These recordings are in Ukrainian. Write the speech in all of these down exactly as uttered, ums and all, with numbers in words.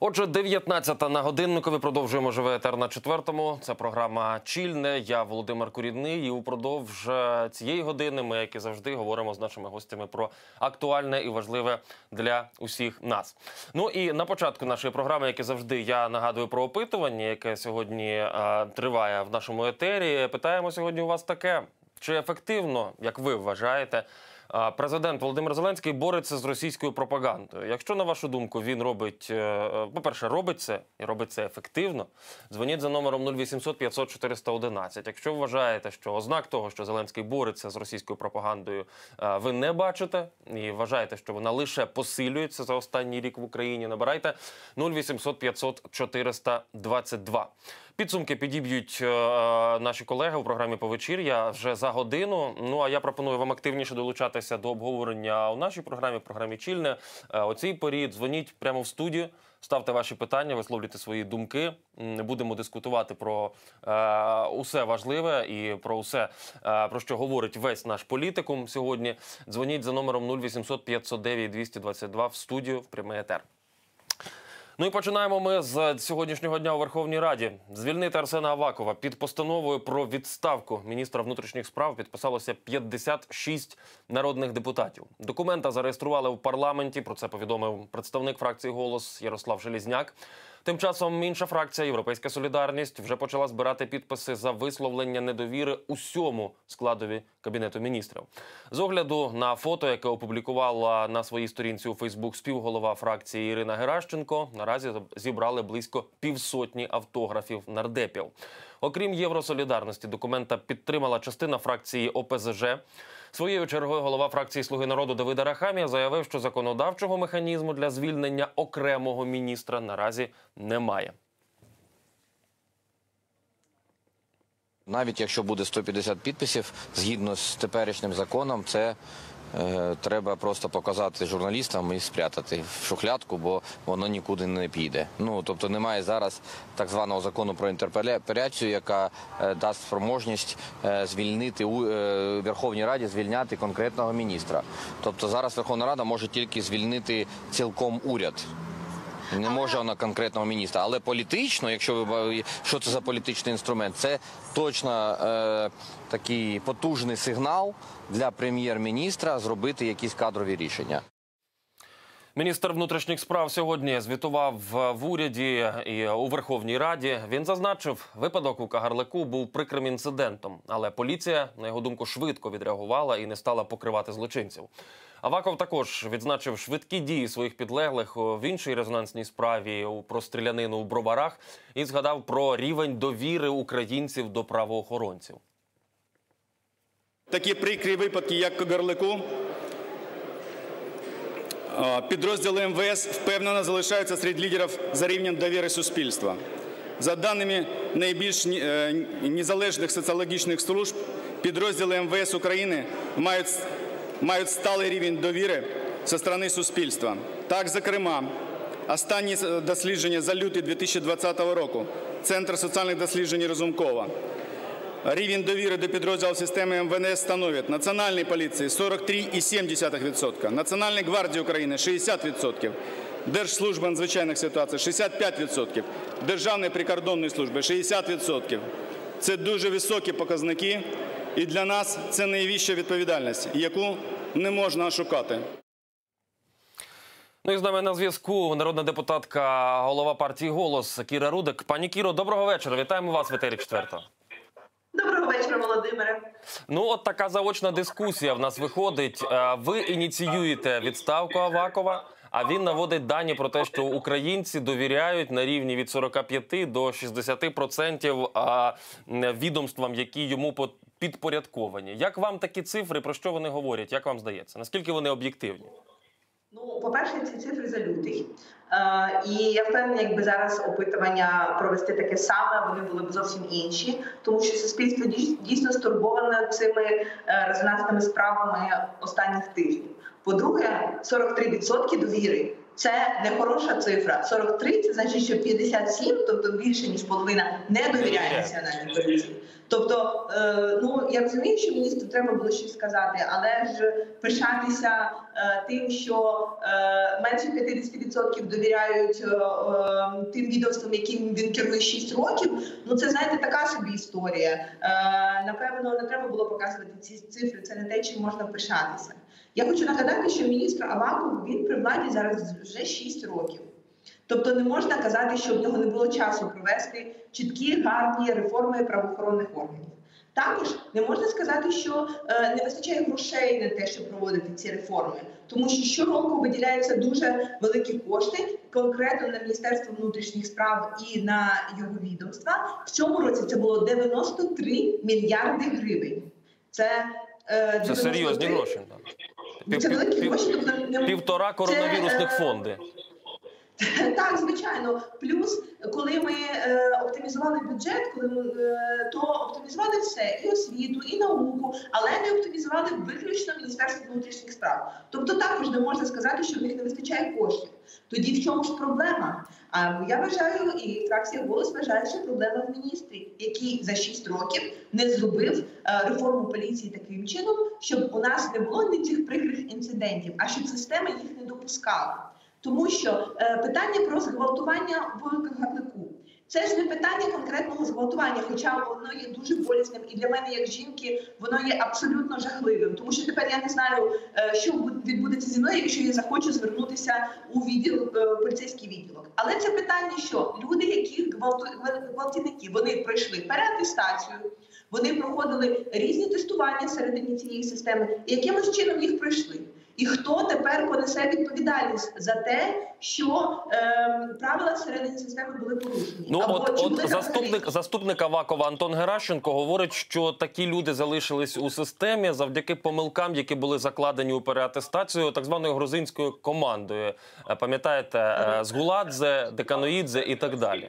Отже, дев'ятнадцята на годиннику. Ви продовжуємо «Живий етер» на четвертому. Це програма «Чільне». Я Володимир Курідний. І упродовж цієї години ми, як і завжди, говоримо з нашими гостями про актуальне і важливе для усіх нас. Ну і на початку нашої програми, як і завжди, я нагадую про опитування, яке сьогодні е, триває в нашому етері. Питаємо сьогодні у вас таке. Чи ефективно, як ви вважаєте, президент Володимир Зеленський бореться з російською пропагандою? Якщо, на вашу думку, він робить, по-перше, робить це, і робить це ефективно, дзвоніть за номером нуль вісімсот п'ятсот чотириста одинадцять. Якщо вважаєте, що ознак того, що Зеленський бореться з російською пропагандою, ви не бачите, і вважаєте, що вона лише посилюється за останній рік в Україні, набирайте нуль вісімсот п'ятсот чотириста двадцять два. Підсумки підіб'ють е, наші колеги у програмі «Повечір'я» вже за годину. Ну, а я пропоную вам активніше долучатися до обговорення у нашій програмі, в програмі «Чільне». Е, о цій порі дзвоніть прямо в студію, ставте ваші питання, висловлюйте свої думки. Будемо дискутувати про е, усе важливе і про усе, е, про що говорить весь наш політикум сьогодні. Дзвоніть за номером нуль вісімсот п'ятсот дев'ять двісті двадцять два в студію, в прямий етер. Ну і починаємо ми з сьогоднішнього дня у Верховній Раді. Звільнити Арсена Авакова. Під постановою про відставку міністра внутрішніх справ підписалося п'ятдесят шість народних депутатів. Документа зареєстрували в парламенті, про це повідомив представник фракції «Голос» Ярослав Железняк. Тим часом інша фракція «Європейська солідарність» вже почала збирати підписи за висловлення недовіри усьому складові Кабінету міністрів. З огляду на фото, яке опублікувала на своїй сторінці у Фейсбук співголова фракції Ірина Геращенко, наразі зібрали близько півсотні автографів нардепів. Окрім «Євросолідарності», документа підтримала частина фракції О Пе Зе Же. Своєю чергою голова фракції «Слуги народу» Давид Арахамія заявив, що законодавчого механізму для звільнення окремого міністра наразі немає. Навіть якщо буде сто п'ятдесят підписів, згідно з теперішнім законом, це е, треба просто показати журналістам і спрятати в шухлядку, бо воно нікуди не піде. Ну, тобто немає зараз так званого закону про інтерпеляцію, яка е, дасть спроможність е, звільнити у е, Верховній Раді, звільняти конкретного міністра. Тобто зараз Верховна Рада може тільки звільнити цілком уряд. Не може вона конкретного міністра. Але політично, якщо ви, що це за політичний інструмент, це точно е, такий потужний сигнал для прем'єр-міністра зробити якісь кадрові рішення. Міністр внутрішніх справ сьогодні звітував в уряді і у Верховній Раді. Він зазначив, випадок у Кагарлику був прикрим інцидентом, але поліція, на його думку, швидко відреагувала і не стала покривати злочинців. Аваков також відзначив швидкі дії своїх підлеглих в іншій резонансній справі про стрілянину у Броварах і згадав про рівень довіри українців до правоохоронців. Такі прикрі випадки, як в Кагарлику, підрозділи Ем Ве Ес впевнено залишаються серед лідерів за рівнем довіри суспільства. За даними найбільш незалежних соціологічних служб, підрозділи Ем Ве Ес України мають мають сталий рівень довіри зі сторони суспільства. Так, зокрема, останні дослідження за лютий дві тисячі двадцятого року Центр соціальних досліджень Разумкова. Рівень довіри до підрозділів системи Ем Ве Ес становить Національній поліції сорок три цілих сім десятих відсотка, Національній гвардії України шістдесят відсотків, Держслужби надзвичайних ситуацій шістдесят п'ять відсотків, Державної прикордонної служби шістдесят відсотків. Це дуже високі показники. І для нас це найвища відповідальність, яку не можна ошукати. Ну і з нами на зв'язку народна депутатка, голова партії «Голос» Кіра Рудик. Пані Кіро, доброго вечора. Вітаємо вас в етері четвертого. Доброго вечора, Володимире. Ну от така заочна дискусія в нас виходить. Ви ініціюєте відставку Авакова, а він наводить дані про те, що українці довіряють на рівні від сорока п'яти до шістдесяти відсотків відомствам, які йому підпорядковані. Як вам такі цифри, про що вони говорять? Як вам здається? Наскільки вони об'єктивні? Ну, по-перше, ці цифри за лютий. Е, і я впевнена, якби зараз опитування провести таке саме, вони були б зовсім інші, тому що суспільство дійсно стурбоване цими е, резонансними справами останніх тижнів. По-друге, сорок три відсотки довіри Це не хороша цифра. сорок три – це значить, що п'ятдесят сім, тобто більше ніж половина, не довіряє національній поліції. Тобто, е, ну я розумію, що міністру треба було щось сказати, але ж пишатися е, тим, що е, менше п'ятдесят відсотків довіряють е, е, тим відомствам, яким він керує шість років, ну це, знаєте, така собі історія. Е, напевно, не треба було показувати ці цифри, це не те, чим можна пишатися. Я хочу нагадати, що міністр Аваков, він при владі зараз вже шість років. Тобто не можна казати, що в нього не було часу провести чіткі, гарні реформи правоохоронних органів. Також не можна сказати, що е, не вистачає грошей на те, щоб проводити ці реформи. Тому що щороку виділяються дуже великі кошти, конкретно на Міністерство внутрішніх справ і на його відомства. В цьому році це було дев'яносто три мільярди гривень. Це, е, це серйозні гроші. Це великі гроші. Тобто не... Півтора коронавірусних це, е... фонди. Так, звичайно. Плюс, коли ми е, оптимізували бюджет, коли ми, е, то оптимізували все, і освіту, і науку, але не оптимізували виключно Міністерство внутрішніх справ. Тобто також не можна сказати, що в них не вистачає коштів. Тоді в чому ж проблема? А я вважаю, і фракція «Голос» вважає, що проблема в міністрі, який за шість років не зробив е, реформу поліції таким чином, щоб у нас не було ні цих прикрих інцидентів, а щоб система їх не допускала. Тому що е, питання про зґвалтування в Кагарлику – це ж не питання конкретного зґвалтування, хоча воно є дуже болісним і для мене, як жінки, воно є абсолютно жахливим. Тому що тепер я не знаю, е, що відбудеться зі мною, якщо я захочу звернутися у відділ, е, поліцейський відділок. Але це питання, що люди, які гвалтівники, вони пройшли переатестацію, вони проходили різні тестування всередині цієї системи, і якимось чином їх пройшли. І хто тепер понесе відповідальність за те, що е, правила всередині системи були порушені? Ну, Або, от, от заступник, взагалі... заступник Авакова Антон Геращенко говорить, що такі люди залишились у системі завдяки помилкам, які були закладені у переатестацію так званою грузинською командою. Пам'ятаєте, Згуладзе, Деканоїдзе і так далі.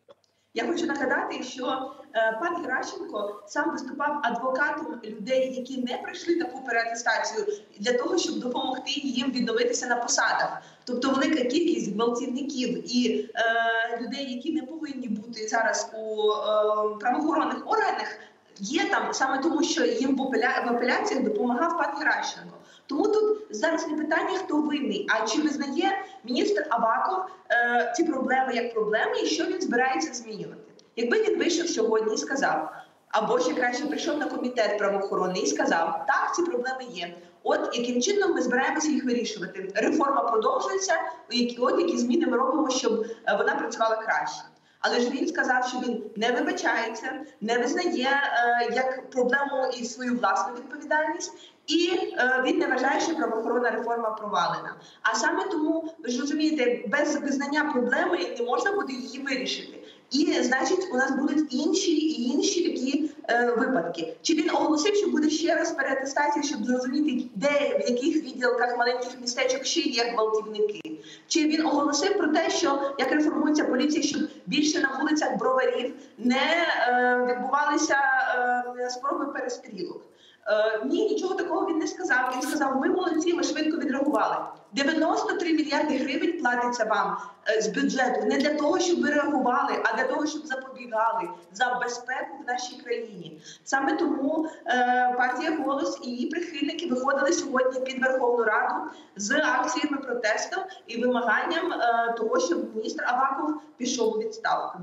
Я хочу нагадати, що е, пан Геращенко сам виступав адвокатом людей, які не пройшли таку переатестацію, для того, щоб допомогти їм відновитися на посадах. Тобто велика кількість гвалтівників і е, людей, які не повинні бути зараз у е, правоохоронних органах, є там саме тому, що їм в, апеля... в апеляціях допомагав пан Геращенко. Тому тут зараз не питання, хто винний, а чи визнає міністр Аваков е, ці проблеми як проблеми і що він збирається змінювати. Якби він вийшов сьогодні і сказав, або ще краще прийшов на комітет правоохоронний і сказав, так, ці проблеми є, от яким чином ми збираємося їх вирішувати. Реформа продовжується, от які зміни ми робимо, щоб вона працювала краще. Але ж він сказав, що він не вибачається, не визнає е, як проблему і свою власну відповідальність, і е, він не вважає, що правоохоронна реформа провалена. А саме тому, ви ж розумієте, без визнання проблеми не можна буде її вирішити. І, значить, у нас будуть інші і інші такі е, випадки. Чи він оголосив, що буде ще раз переатестація, щоб зрозуміти, де, в яких відділках маленьких містечок ще є гвалтівники? Чи він оголосив про те, що як реформується поліція, щоб більше на вулицях Броварів не е, відбувалися е, спроби перестрілок? Е, ні, нічого такого він не сказав. Він сказав, ми молодці, ми швидко відреагували. дев'яносто три мільярди гривень платиться вам е, з бюджету не для того, щоб ви реагували, а для того, щоб запобігали за безпеку в нашій країні. Саме тому е, партія «Голос» і її прихильники виходили сьогодні під Верховну Раду з акціями протесту і вимаганням е, того, щоб міністр Аваков пішов у відставку.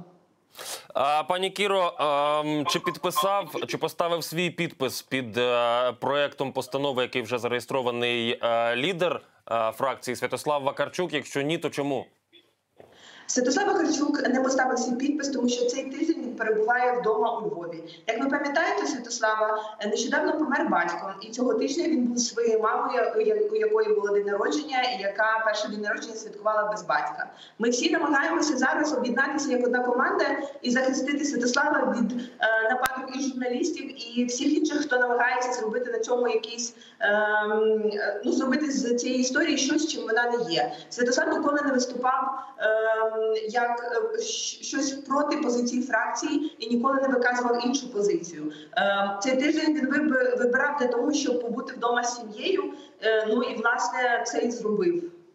Пані Кіро, чи підписав, чи поставив свій підпис під проектом постанови, який вже зареєстрований лідер фракції Святослав Вакарчук? Якщо ні, то чому? Святослав Вакарчук не поставив свій підпис, тому що цей тиждень він перебуває вдома у Львові. Як ви пам'ятаєте, Святослава нещодавно помер батько, і цього тижня він був зі своєю мамою, у якої було день народження, і яка перше день народження святкувала без батька. Ми всі намагаємося зараз об'єднатися як одна команда і захистити Святослава від е, нападок і журналістів, і всіх інших, хто намагається зробити на цьому якийсь, е, ну, зробити з цієї історії щось, чим вона не є. Святослав ніколи не виступав е, як щось проти позиції фракції і ніколи не виказував іншу позицію. Цей тиждень він вибирав для того, щоб побути вдома з сім'єю, ну і, власне, це і зробив.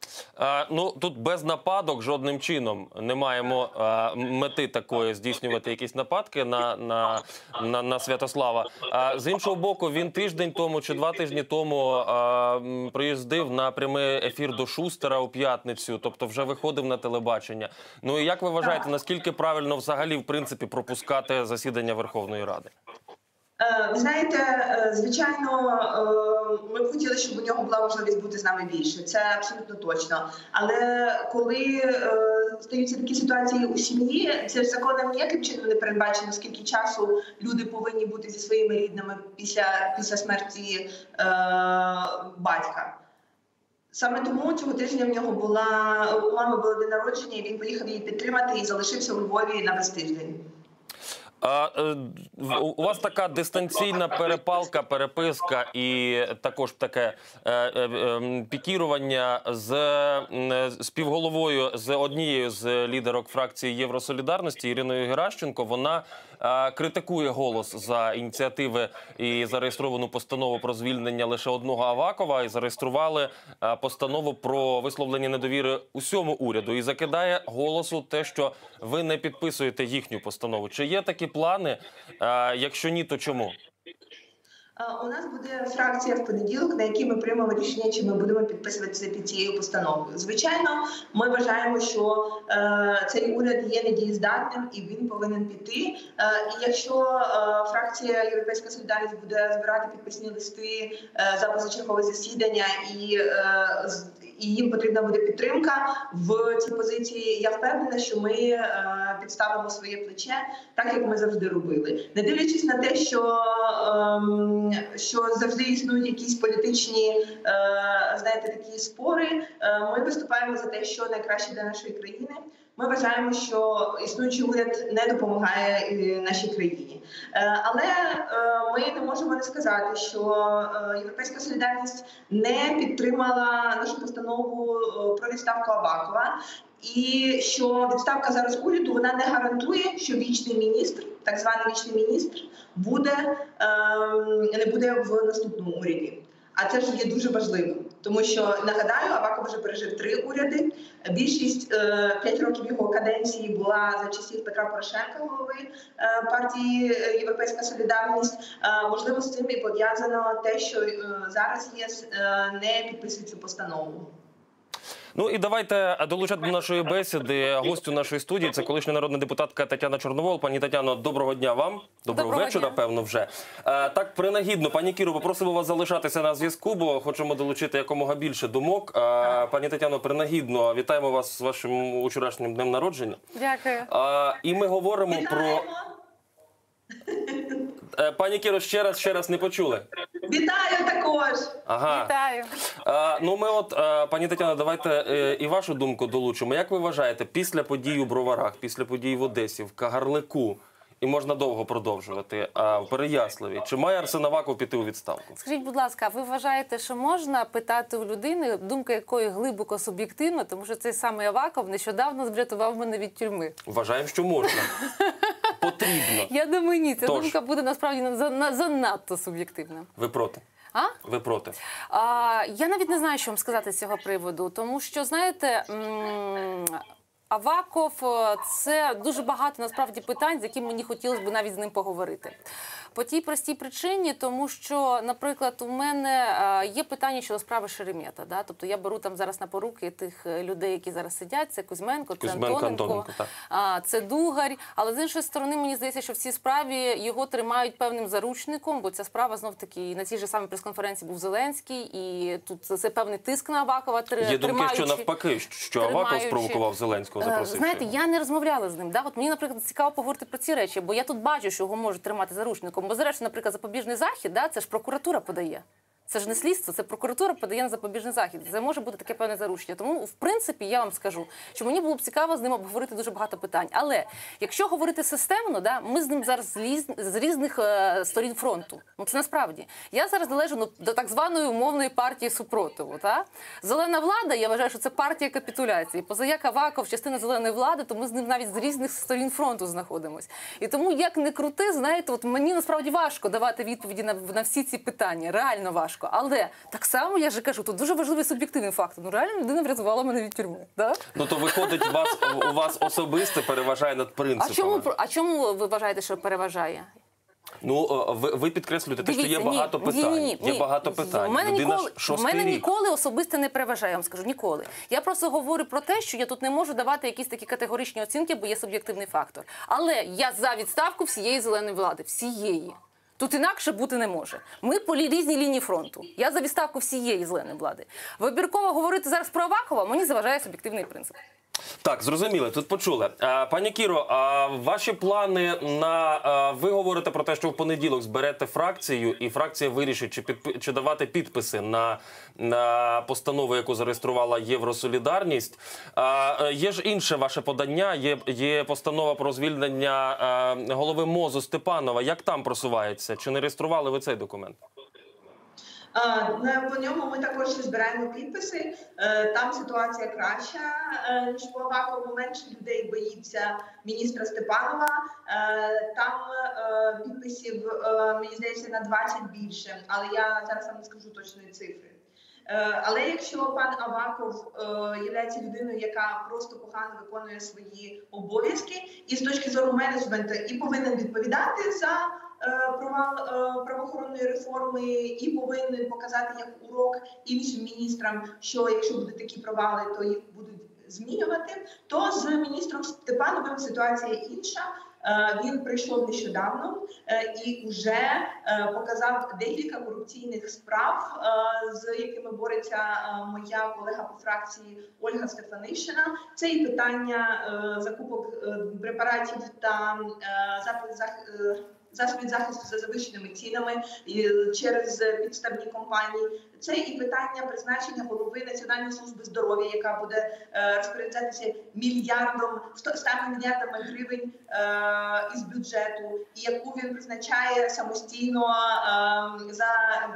А, ну, тут без нападок жодним чином не маємо а, мети такої здійснювати якісь нападки на, на, на, на Святослава. А з іншого боку, він тиждень тому чи два тижні тому а, м, приїздив на прямий ефір до Шустера у п'ятницю, тобто вже виходив на телебачення. Ну і як ви вважаєте, наскільки правильно взагалі, в принципі, пропускати засідання Верховної Ради? Ви знаєте, звичайно, ми б хотіли, щоб у нього була можливість бути з нами більше. Це абсолютно точно. Але коли стаються такі ситуації у сім'ї, це ж законом ніяким чином не передбачено, скільки часу люди повинні бути зі своїми рідними після, після смерті е, батька. Саме тому цього тижня в нього була, у мами було день народження, і він поїхав її підтримати і залишився у Львові на весь тиждень. А, е, у вас така дистанційна перепалка, переписка і також таке е, е, пікірування з е, співголовою, з однією з лідерок фракції Євросолідарності Іриною Геращенко. Вона е, критикує «Голос» за ініціативи і зареєстровану постанову про звільнення лише одного Авакова, і зареєстрували е, постанову про висловлення недовіри усьому уряду. І закидає «Голосу» те, що ви не підписуєте їхню постанову. Чи є такі плани? Якщо ні, то чому? У нас буде фракція в понеділок, на якій ми приймемо рішення, чи ми будемо підписуватися під цією постановою. Звичайно, ми вважаємо, що е, цей уряд є недієздатним і він повинен піти. Е, і якщо е, фракція Європейська Солідарність буде збирати підписні листи е, за позачергове засідання і е, і їм потрібна буде підтримка в цій позиції, я впевнена, що ми е, підставимо своє плече, так як ми завжди робили. Не дивлячись на те, що е, що завжди існують якісь політичні, е, знаєте, такі спори, е, ми виступаємо за те, що найкраще для нашої країни. Ми вважаємо, що існуючий уряд не допомагає нашій країні. Але ми не можемо не сказати, що Європейська Солідарність не підтримала нашу постанову про відставку Авакова. І що відставка зараз уряду, вона не гарантує, що вічний міністр, так званий вічний міністр, буде, не буде в наступному уряді. А це ж є дуже важливо, тому що, нагадаю, Аваков вже пережив три уряди. Більшість, п'ять років його каденції була за часів Петра Порошенка, голови партії Європейська Солідарність. Можливо, з цим і пов'язано те, що зараз ЄС не підписує цю постанову. Ну і давайте долучати до нашої бесіди гостю нашої студії. Це колишня народна депутатка Тетяна Чорновол. Пані Тетяно, доброго дня вам. Доброго, доброго вечора, дня. Певно, вже. А, так, принагідно, пані Кіро, попросимо вас залишатися на зв'язку, бо хочемо долучити якомога більше думок. А, пані Тетяно, принагідно, вітаємо вас з вашим учорашнім днем народження. Дякую. А, і ми говоримо про... Пані Кіро, ще раз, ще раз не почули. Вітаю також! Ага. Вітаю. А, ну ми от, а, пані Тетяно, давайте е, і вашу думку долучимо. Як ви вважаєте, після подій у Броварах, після подій в Одесі, в Кагарлику, і можна довго продовжувати, а, в Переяславі, чи має Арсен Аваков піти у відставку? Скажіть, будь ласка, ви вважаєте, що можна питати у людини, думка якої глибоко суб'єктивна, тому що цей самий Аваков нещодавно врятував мене від тюрми? Вважаємо, що можна. Потрібно. Я думаю, ні, ця Тож. думка буде насправді занадто суб'єктивна. Ви проти? А? Ви проти? А, я навіть не знаю, що вам сказати з цього приводу, тому що, знаєте, м Аваков – це дуже багато, насправді, питань, з якими мені хотілося б навіть з ним поговорити. По тій простій причині, тому що, наприклад, у мене є питання щодо справи Шеремета. Да? Тобто я беру там зараз на поруки тих людей, які зараз сидять. Це Кузьменко, це Кузьменко, Антоненко, Антоненко це Дугар. Але з іншої сторони, мені здається, що в цій справі його тримають певним заручником, бо ця справа, знов-таки, на цій же самій прес-конференції був Зеленський, і тут це певний тиск на Авакова. Є думки, що навпаки, що Аваков спровокував Зеленського, запросивши. Знаєте, я не розмовляла з ним. Да? От мені, наприклад, цікаво поговорити про ці речі, бо я тут бачу, що його можуть тримати заручником. Бо, зрештою, наприклад, запобіжний захід, да, це ж прокуратура подає. Це ж не слідство, це прокуратура подає на запобіжний захід. Це може бути таке певне заручення. Тому, в принципі, я вам скажу, що мені було б цікаво з ним обговорити дуже багато питань. Але, якщо говорити системно, да, ми з ним зараз з, різ... з різних е, сторін фронту. Ну, це насправді. Я зараз належу ну, до так званої умовної партії супротиву. Та? Зелена влада, я вважаю, що це партія капітуляції. Позаяк Аваков, частина зеленої влади, то ми з ним навіть з різних сторін фронту знаходимось. І тому, як не крути, знаєте, от мені насправді важко давати відповіді на, на всі ці питання. Реально важко. важко. Але так само, я ж кажу, тут дуже важливий суб'єктивний фактор. Ну, реально, людина врятувала мене від тюрми. Да? Ну, то виходить, у вас, у вас особисте переважає над принципами. А чому, а чому ви вважаєте, що переважає? Ну, ви, ви підкреслюєте те, що є Дивіться, багато ні, питань. ні, ні, є ні. багато питань. В мене, Людина ніколи, ж в шостий мене рік. ніколи особисто не переважає, я вам скажу, ніколи. Я просто говорю про те, що я тут не можу давати якісь такі категоричні оцінки, бо є суб'єктивний фактор. Але я за відставку всієї зеленої влади. Всієї. Тут інакше бути не може. Ми по лі- різній лінії фронту. Я за відставку всієї зеленої влади. Вибірково говорити зараз про Авакова мені заважає суб'єктивний принцип. Так, зрозуміли, тут почули. А, пані Кіро, а ваші плани на... А, ви говорите про те, що в понеділок зберете фракцію, і фракція вирішить, чи, підпи- чи давати підписи на, на постанову, яку зареєструвала Євросолідарність. А, е, є ж інше ваше подання, є, є постанова про звільнення а, голови МОЗу Степанова. Як там просувається? Чи не реєстрували ви цей документ? По ньому ми також збираємо підписи. Там ситуація краща, ніж по Авакову. Менше людей боїться міністра Степанова. Там підписів, мені здається, на двадцять більше. Але я зараз вам не скажу точної цифри. Але якщо пан Аваков є людиною, яка просто погано виконує свої обов'язки, і з точки зору менеджменту і повинен відповідати за провал правоохоронної реформи, і повинен показати як урок іншим міністрам, що якщо будуть такі провали, то їх будуть змінювати, то з міністром Степановим ситуація інша. Він прийшов нещодавно і вже показав декілька корупційних справ, з якими бореться моя колега по фракції Ольга Стефанишина. Це і питання закупок препаратів та засобів захисту за завищеними цінами через підставні компанії. Це і питання призначення голови Національної служби здоров'я, яка буде розпоряджатися мільярдом, ста мільярдами гривень із бюджету, і яку він призначає самостійно за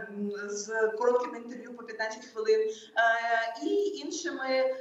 з коротким інтерв'ю по п'ятнадцять хвилин, і іншими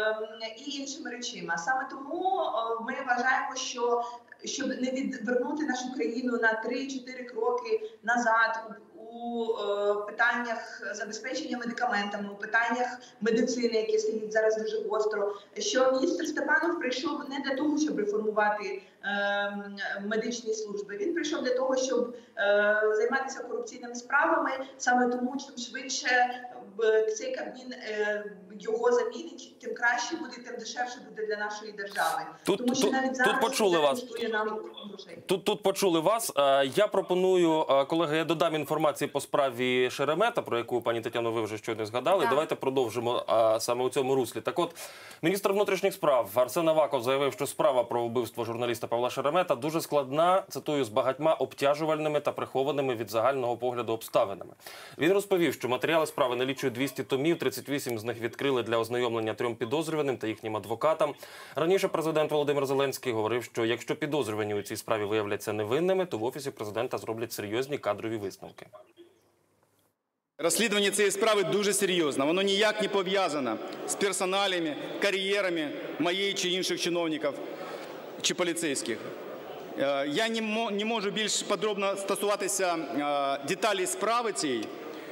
і іншими речима. Саме тому ми вважаємо, що щоб не відвернути нашу країну на три-чотири кроки назад у е, питаннях забезпечення медикаментами, у питаннях медицини, які стоїть зараз дуже гостро, що міністр Степанов прийшов не для того, щоб реформувати е, медичні служби. Він прийшов для того, щоб е, займатися корупційними справами. Саме тому, чим швидше е, цей Кабмін е, його замінить, тим краще буде, тим дешевше буде для нашої держави. Тут, тому що тут, навіть зараз тут почули вас. нам грошей. Тут, тут почули вас. Е, Я пропоную, е, колеги, я додам інформації по справі Шеремета, про яку, пані Тетяно, ви вже щойно згадали. Так. Давайте продовжимо е, саме у цьому руслі. Так от, міністр внутрішніх справ Арсен Аваков заявив, що справа про вбивство журналіста Павла Шеремета дуже складна, цитую, з багатьма обтяжувальними та прихованими від загального погляду обставинами. Він розповів, що матеріали справи налічують двісті томів, тридцять вісім з них відкрили для ознайомлення трьом підозрюваним та їхнім адвокатам. Раніше президент Володимир Зеленський говорив, що якщо підозрювані у цій справі виявляться невинними, то в Офісі президента зроблять серйозні кадрові висновки. Розслідування цієї справи дуже серйозне. Воно ніяк не пов'язано з персоналіями, кар'єрами моєї чи інших чиновників чи поліцейських. Я не можу більш подробно стосуватися деталей справи цієї,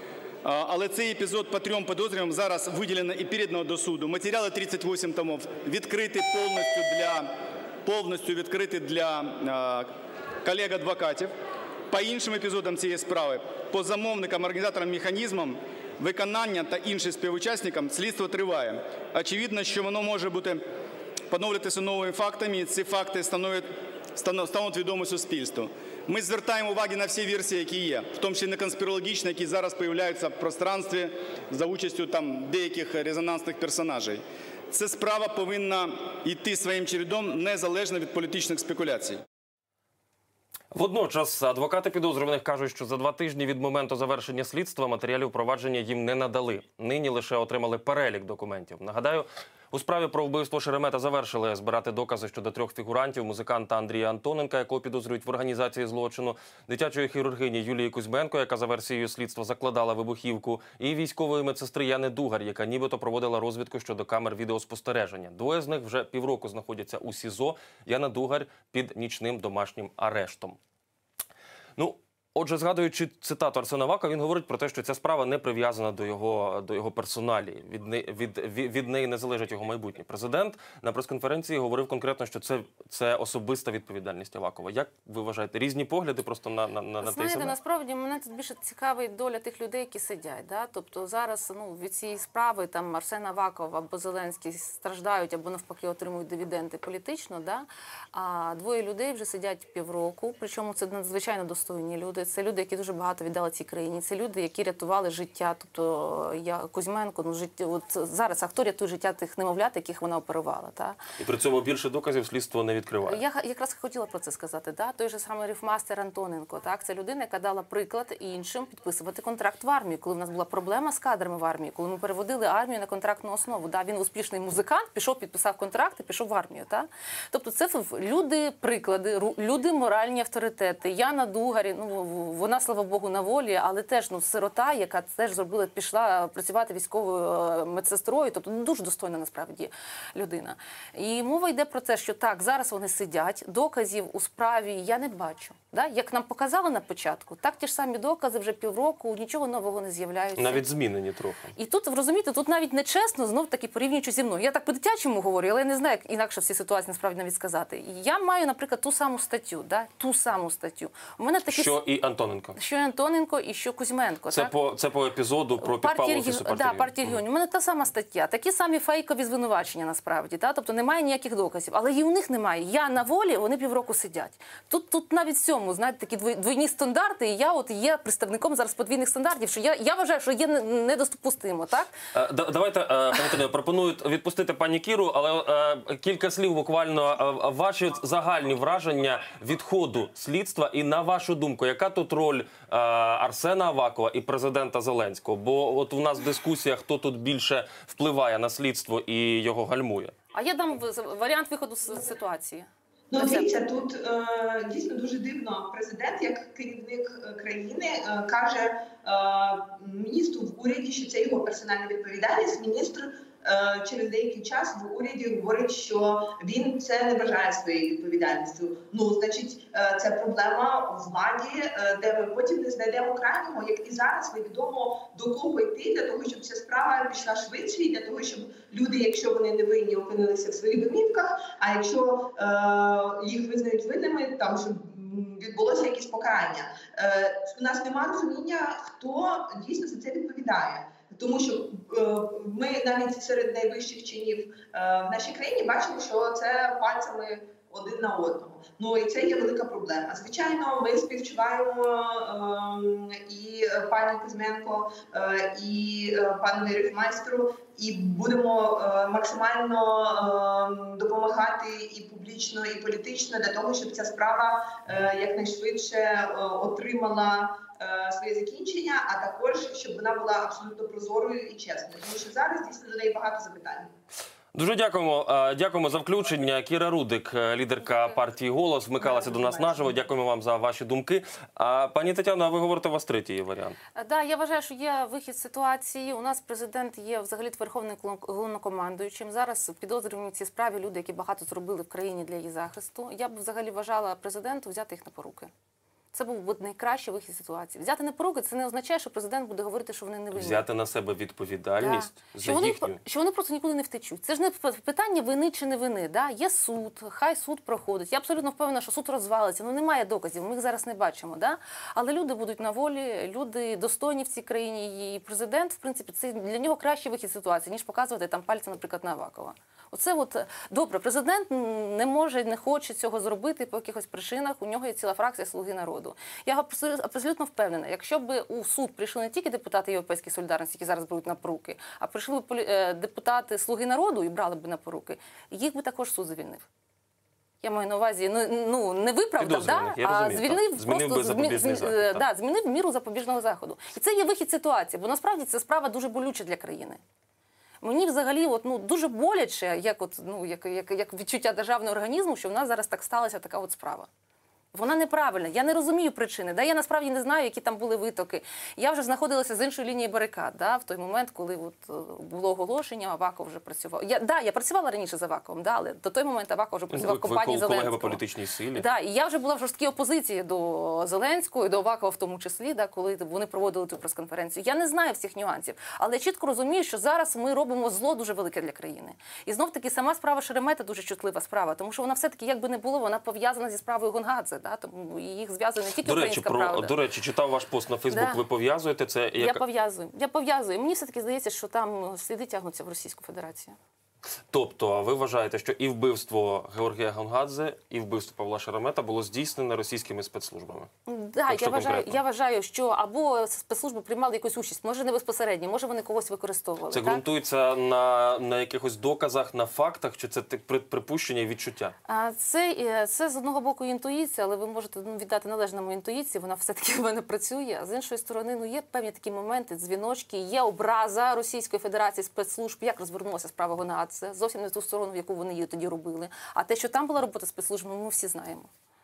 але цей епізод по трьом підозрюваним зараз виділено і передано до суду. Матеріали тридцять вісім томів відкриті повністю для, повністю відкриті для колег-адвокатів. По іншим епізодам цієї справи, по замовникам, організаторам, механізмам виконання та іншим співучасникам слідство триває. Очевидно, що воно може бути поновлюватися новими фактами, і ці факти становлять, стануть відомі суспільству. Ми звертаємо увагу на всі версії, які є, в тому числі на конспірологічні, які зараз з'являються в пространстві за участю там деяких резонансних персонажей. Ця справа повинна йти своїм чередом незалежно від політичних спекуляцій. Водночас адвокати підозрюваних кажуть, що за два тижні від моменту завершення слідства матеріалів провадження їм не надали. Нині лише отримали перелік документів. Нагадаю, у справі про вбивство Шеремета завершили збирати докази щодо трьох фігурантів: музиканта Андрія Антоненка, якого підозрюють в організації злочину, дитячої хірургині Юлії Кузьменко, яка за версією слідства закладала вибухівку, і військової медсестри Яни Дугар, яка нібито проводила розвідку щодо камер відеоспостереження. Двоє з них вже півроку знаходяться у СІЗО, Яна Дугар під нічним домашнім арештом. Ну, Отже, згадуючи цитату Арсена Авакова, він говорить про те, що ця справа не прив'язана до його, до його персоналі. Від, не, від, від, від неї не залежить його майбутнє. Президент на прес-конференції говорив конкретно, що це, це особиста відповідальність Авакова. Як ви вважаєте? Різні погляди просто на, на, на те Знаєте, себе? насправді мене тут більше цікавить доля тих людей, які сидять. Да? Тобто зараз ну, від цієї справи там Арсен Аваков або Зеленський страждають або навпаки отримують дивіденди політично. Да? А двоє людей вже сидять півроку, причому це надзвичайно достойні люди. Це люди, які дуже багато віддали цій країні. Це люди, які рятували життя. Тобто я Кузьменко, ну життя. От зараз а хто рятує життя тих немовлят, яких вона оперувала? Та? І при цьому більше доказів слідство не відкриває. Я якраз хотіла про це сказати. Да? Той же самий рифмастер Антоненко. Так? Це людина, яка дала приклад іншим підписувати контракт в армії, коли в нас була проблема з кадрами в армії, коли ми переводили армію на контрактну основу. Да? Він успішний музикант, пішов, підписав контракт і пішов в армію. Та? Тобто це люди приклади, люди моральні авторитети. Яна Дугарі, ну вона, слава Богу, на волі, але теж ну, сирота, яка теж зробила, пішла працювати військовою медсестрою, тобто ну, дуже достойна насправді людина. І мова йде про те, що так, зараз вони сидять, доказів у справі я не бачу. Да? Як нам показали на початку, так ті ж самі докази вже півроку, нічого нового не з'являються. Навіть змінені трохи. І тут, ви розумієте, тут навіть нечесно, знов-таки порівнюючи зі мною. Я так по-дитячому говорю, але я не знаю, як інакше всі ситуації насправді навіть сказати. Я маю, наприклад, ту саму статтю, да? ту саму статтю. У мене такі... Що і Антоненко. Що і Антоненко, і що Кузьменко. Це, так? по, це по епізоду про підпал Офісу партії. Да, партії регіонів. У мене та сама стаття. Такі самі фейкові звинувачення, насправді. Та? Тобто немає ніяких доказів. Але і у них немає. Я на волі, вони півроку сидять. Тут, тут навіть в цьому, знаєте, такі двойні стандарти, і я от є представником зараз подвійних стандартів, що я, я вважаю, що є недопустимо, так? Е, давайте, е, пані Тетяно, пропоную відпустити пані Кіру, але е, кілька слів буквально. Е, ваші загальні враження від ходу слідства і, на вашу думку, яка тут роль е, Арсена Авакова і президента Зеленського? Бо от у нас дискусія, хто тут більше впливає на слідство і його гальмує. А я дам варіант виходу з ситуації. Ну, дивіться, тут е, дійсно дуже дивно. Президент, як керівник країни, е, каже е, міністру в уряді, що це його персональна відповідальність. Міністр е, через деякий час в уряді говорить, що він це не вважає своєю відповідальністю. Ну, значить, е, це проблема в владі, е, де ми потім не знайдемо крайнього, як і зараз невідомо до кого йти, для того, щоб ця справа пішла швидше, і для того, щоб люди, якщо вони не винні, опинилися в своїх домівках, а якщо е, їх визнають винними, там щоб відбулося якесь покарання. Е, у нас немає розуміння, хто дійсно за це відповідає. Тому що е, ми навіть серед найвищих чинів е, в нашій країні бачимо, що це пальцями один на одного. Ну і це є велика проблема. Звичайно, ми співчуваємо е, і пані Кузьменко, е, і е, пану рифмайстеру, і будемо е, максимально е, допомагати і публічно, і політично для того, щоб ця справа е, якнайшвидше е, отримала е, своє закінчення, а також щоб вона була абсолютно прозорою і чесною. Тому що зараз дійсно до неї багато запитань. Дуже дякуємо. Дякуємо за включення. Кіра Рудик, лідерка партії «Голос», вмикалася до нас наживо. Дякуємо вам за ваші думки. А, пані Тетяно, а ви говорите, у вас третій варіант? Так, да, я вважаю, що є вихід з ситуації. У нас президент є взагалі верховним головнокомандуючим. Зараз підозрювані в цій справі люди, які багато зробили в країні для її захисту. Я б взагалі вважала президенту взяти їх на поруки. Це був би найкращий вихід з ситуації. Взяти на поруки – це не означає, що президент буде говорити, що вони не винні. Взяти на себе відповідальність да. за що вони, їхню... Що вони просто нікуди не втечуть. Це ж не питання вини чи не вини. Да? Є суд, хай суд проходить. Я абсолютно впевнена, що суд розвалиться. Ну немає доказів, ми їх зараз не бачимо. Да? Але люди будуть на волі, люди достойні в цій країні. І президент, в принципі, це для нього кращий вихід з ситуації, ніж показувати там пальцем, наприклад, на Авакова. Оце от, добре, президент не може, не хоче цього зробити по якихось причинах. У нього є ціла фракція «Слуги народу». Я абсолютно впевнена, якщо б у суд прийшли не тільки депутати Європейської солідарності, які зараз беруть на поруки, а прийшли б депутати «Слуги народу» і брали б на поруки, їх би також суд звільнив. Я маю на увазі, ну, ну не виправдав, да, а звільнив, змінив просто запобіжний змі, захід, да, змінив міру запобіжного заходу. І це є вихід з ситуації, бо насправді це справа дуже болюча для країни. Мені взагалі от, ну, дуже боляче, як, от, ну, як, як, як відчуття державного організму, що в нас зараз так сталася така от справа. Вона неправильна. Я не розумію причини. Да? Я насправді не знаю, які там були витоки. Я вже знаходилася з іншої лінії барикад, да? В той момент, коли от, було оголошення, Аваков вже працював. Я, да, я працювала раніше з Аваковим, да, але до той моменту Аваков вже працював в компанії Ви колеги по Зеленського. політичній силі. Да, і я вже була в жорсткій опозиції до Зеленського і до Авакова в тому числі, да, коли вони проводили ту прес-конференцію. Я не знаю всіх нюансів, але я чітко розумію, що зараз ми робимо зло дуже велике для країни. І знов-таки сама справа Шеремета дуже чутлива справа, тому що вона все-таки, як би не було, вона пов'язана зі справою Гонгадзе, да, тому їх зв'язує не тільки До речі, українська про, правда. до речі, читав ваш пост на Фейсбук, Да. ви пов'язуєте це? Я Як... пов'язую. Я пов'язую. Мені все-таки здається, що там сліди тягнуться в Російську Федерацію. Тобто ви вважаєте, що і вбивство Георгія Гонгадзе, і вбивство Павла Шеремета було здійснене російськими спецслужбами? Да, Якщо я вважаю, конкретно. я вважаю, що або спецслужби приймали якусь участь, може не безпосередньо, може вони когось використовували. Це так? ґрунтується на, на якихось доказах, на фактах, чи це так при- припущення і відчуття? А це, е, це з одного боку інтуїція, але ви можете ну, віддати належному інтуїції, вона все-таки в мене працює. А з іншої сторони, ну є певні такі моменти, дзвіночки, є образа Російської Федерації спецслужб, як розвернулася справа Гонгадзе, зовсім не в ту сторону, в яку вони її тоді робили. А те, що там була робота спецслужб, ми всі знаємо.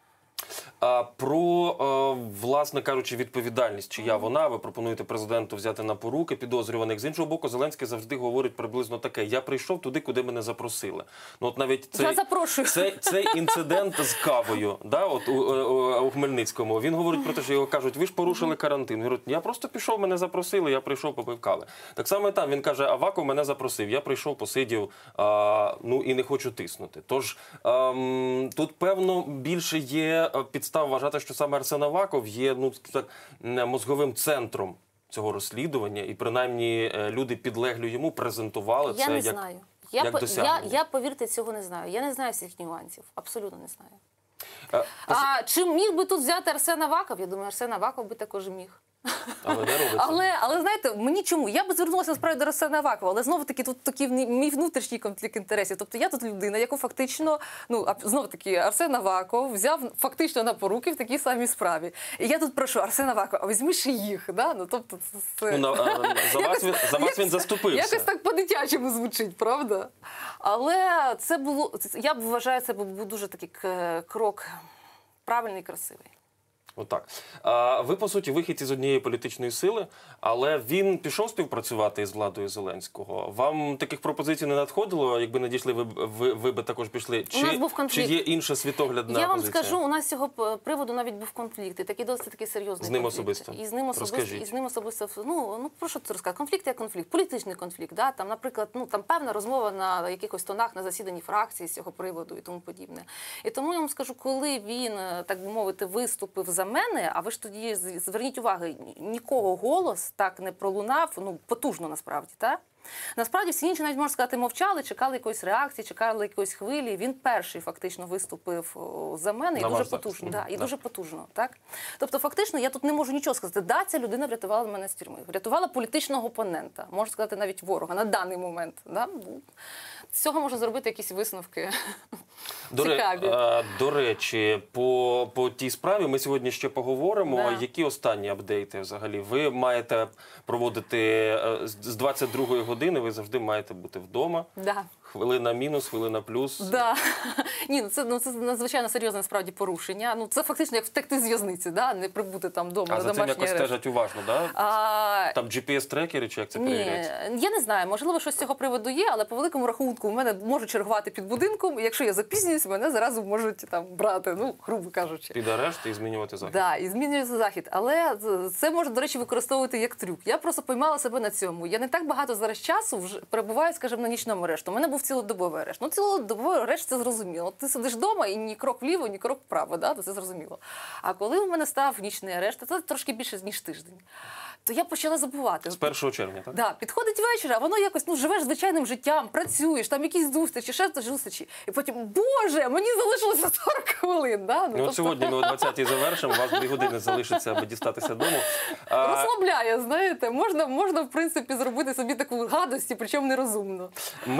А про, е, власне кажучи, відповідальність, чия вона, ви пропонуєте президенту взяти на поруки підозрюваних. З іншого боку, Зеленський завжди говорить приблизно таке: я прийшов туди, куди мене запросили. Ну от навіть цей, Я запрошую. цей, цей інцидент з кавою, да, от у, у, у Хмельницькому, він говорить про те, що його кажуть, ви ж порушили карантин. Він говорить, я просто пішов, мене запросили, я прийшов, попив кави. Так само і там, він каже, Аваков мене запросив, я прийшов, посидів, а, ну і не хочу тиснути. Тож ем, тут, певно, більше є підстав вважати, що саме Арсен Аваков є, ну, так, мозговим центром цього розслідування, і принаймні е, люди підлеглі йому презентували Я це не як, знаю. Я, як по- я, досягнення. я, повірте, цього не знаю. Я не знаю всіх нюансів. Абсолютно не знаю. Е, А чи міг би тут взяти Арсен Аваков? Я думаю, Арсен Аваков би також міг. Але не робиться. Але, але знаєте, мені чому? Я би звернулася насправді до Арсена Авакова, але знову-таки тут такий вні- мій внутрішній конфлікт інтересів. Тобто я тут людина, яку фактично, ну, а знову-таки, Арсен Аваков взяв фактично на поруки в такій самій справі. І я тут прошу, Арсен Аваков, а візьми ще їх, да? Ну, тобто, це... Ну, на, а, за вас, він, за вас він заступився. Якось так по-дитячому звучить, правда? Але це було, я б вважаю, це був дуже такий к- крок правильний і красивий. Отак. А, ви, по суті, вихідці з однієї політичної сили, але він пішов співпрацювати із владою Зеленського. Вам таких пропозицій не надходило? Якби надійшли, ви, б- ви, ви би також пішли? Чи, нас був чи конфлікт. є інша світоглядна Я вам позиція? скажу, у нас з цього п- приводу навіть був конфлікт, і такий досить такий серйозний З ним конфлікт. особисто? І з ним особисто, Розкажіть. і з ним особисто, ну, ну про що це розказати? Конфлікт як конфлікт, політичний конфлікт, да? Там, наприклад, ну там певна розмова на якихось тонах на засіданні фракції з цього приводу і тому подібне. І тому я вам скажу, коли він, е, так би мовити, виступив за мене, а ви ж тоді з- зверніть увагу, нікого голос так не пролунав, ну потужно насправді, так? Насправді всі інші, навіть можна сказати, мовчали, чекали якоїсь реакції, чекали якоїсь хвилі. Він перший фактично виступив о, за мене На і дуже ваш захист. потужно. Мгм. Да, і Да. дуже потужно, так? Тобто, фактично, я тут не можу нічого сказати. Да, ця людина врятувала мене з тюрми, врятувала політичного опонента, можна сказати, навіть ворога на даний момент. Да? Ну, з цього можна зробити якісь висновки До, ре- цікаві. а, до речі, по, по тій справі ми сьогодні ще поговоримо. Да. Які останні апдейти взагалі? Ви маєте проводити е, з з двадцять другої години, ви завжди маєте бути вдома. Да. Хвилина мінус, хвилина плюс. Да. Ні, ну це, ну це надзвичайно серйозне справді порушення. Ну це фактично як втекти з в'язниці, да? Не прибути там вдома А на за цим домашній якось арешт. стежать уважно, да? А, Там джі пі ес-трекери, чи як це Ні, перевіряється? я не знаю, можливо, щось з цього приводу є, але по великому рахунку у мене можуть чергувати під будинком, і якщо я запізнююсь, мене зразу можуть там брати, ну, грубо кажучи. Під арешт і змінювати захід. Да, і змінюється захід. Але це можна, до речі, використовувати як трюк. Я просто поймала себе на цьому. Я не так багато зараз часу вже перебуваю, скажімо, на нічному арешту. У мене був цілодобовий арешт. Ну, цілодобовий арешт, це зрозуміло. Ти сидиш вдома і ні крок вліво, ні крок вправо, да? То це зрозуміло. А коли у мене став нічний арешт, це трошки більше, ніж тиждень, то я почала забувати. З першого червня, так? Да, підходить вечір, а воно якось, ну, живеш звичайним життям, працюєш, там якісь зустрічі, ще щось зустрічі. І потім, боже, мені залишилося сорок хвилин. Да? Ну, Ну, от сьогодні ми о двадцятій завершимо, у вас дві години залишиться, аби дістатися дому. А, розслабляє, знаєте, можна, можна, в принципі, зробити собі таку гадость, і причому нерозумно. ми поговоримо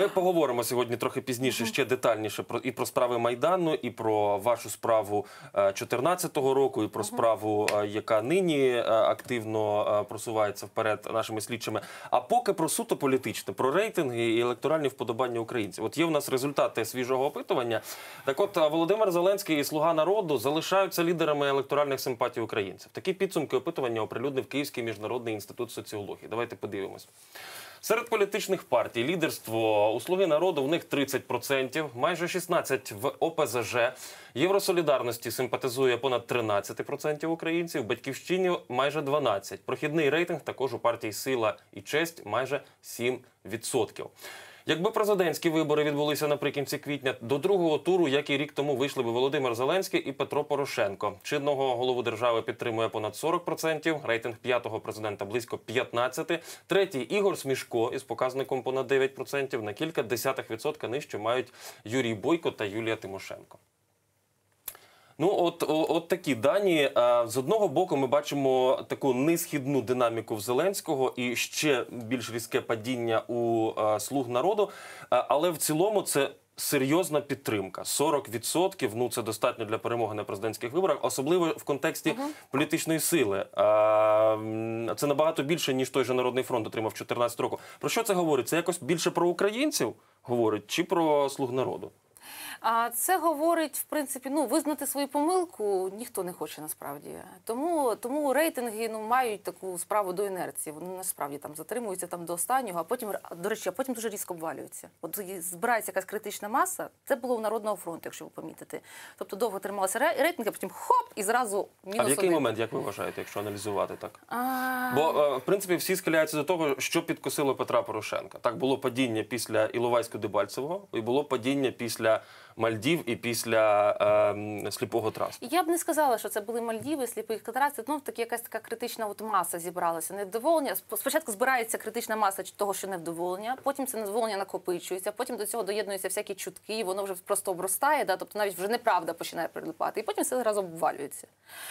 поговоримо сьогодні трохи пізніше, ще детальніше про і про справи Майдану, і про вашу справу дві тисячі чотирнадцятого року, і про справу, е, яка нині е, активно е, просувається вперед нашими слідчими. А поки про суто політичне, про рейтинги і електоральні вподобання українців. От є у нас результати свіжого опитування. Так от, Володимир Зеленський і «Слуга народу» залишаються лідерами електоральних симпатій українців. Такі підсумки опитування оприлюднив Київський міжнародний інститут соціології. Давайте подивимось. Серед політичних партій лідерство у «Слуги народу» в них тридцять відсотків, майже шістнадцять відсотків в О Пе Зе Же. Євросолідарності симпатизує понад тринадцять відсотків українців, Батьківщині майже дванадцять відсотків. Прохідний рейтинг також у партії «Сила і честь» майже сім відсотків. Якби президентські вибори відбулися наприкінці квітня, до другого туру, як і рік тому, вийшли б Володимир Зеленський і Петро Порошенко. Чинного голову держави підтримує понад сорок відсотків, рейтинг п'ятого президента близько п'ятнадцять відсотків, третій Ігор Смішко із показником понад дев'ять відсотків, на кілька десятих відсотка нижче мають Юрій Бойко та Юлія Тимошенко. Ну, от, от такі дані. З одного боку ми бачимо таку несхідну динаміку в Зеленського і ще більш різке падіння у «Слуг народу», але в цілому це серйозна підтримка. сорок відсотків, ну це достатньо для перемоги на президентських виборах, особливо в контексті uh-huh. політичної сили. Це набагато більше, ніж той же Народний фронт отримав чотирнадцятого року. Про що це говорить? Це якось більше про українців говорить чи про «Слуг народу»? А це говорить, в принципі, ну, визнати свою помилку ніхто не хоче насправді. Тому, тому рейтинги, ну, мають таку справу до інерції. Вони насправді там затримуються там до останнього, а потім, до речі, а потім дуже різко обвалюються. От збирається якась критична маса. Це було у Народного фронту, якщо ви помітите. Тобто довго трималися рейтинги, а потім хоп, і зразу мінус. А в який один. момент, як ви вважаєте, якщо аналізувати так? А... Бо, в принципі, всі схиляються до того, що підкосило Петра Порошенка. Так, було падіння після Іловайсько-Дебальцевого, і було падіння після Мальдів і після е, сліпого трасту. Я б не сказала, що це були Мальдіви, сліпий траст. Ну, таки якась така критична от маса зібралася. Невдоволення. Спочатку збирається критична маса того, що невдоволення, потім це невдоволення накопичується, потім до цього доєднуються всякі чутки, і воно вже просто обростає, да? Тобто навіть вже неправда починає прилипати, і потім все разом обвалюється.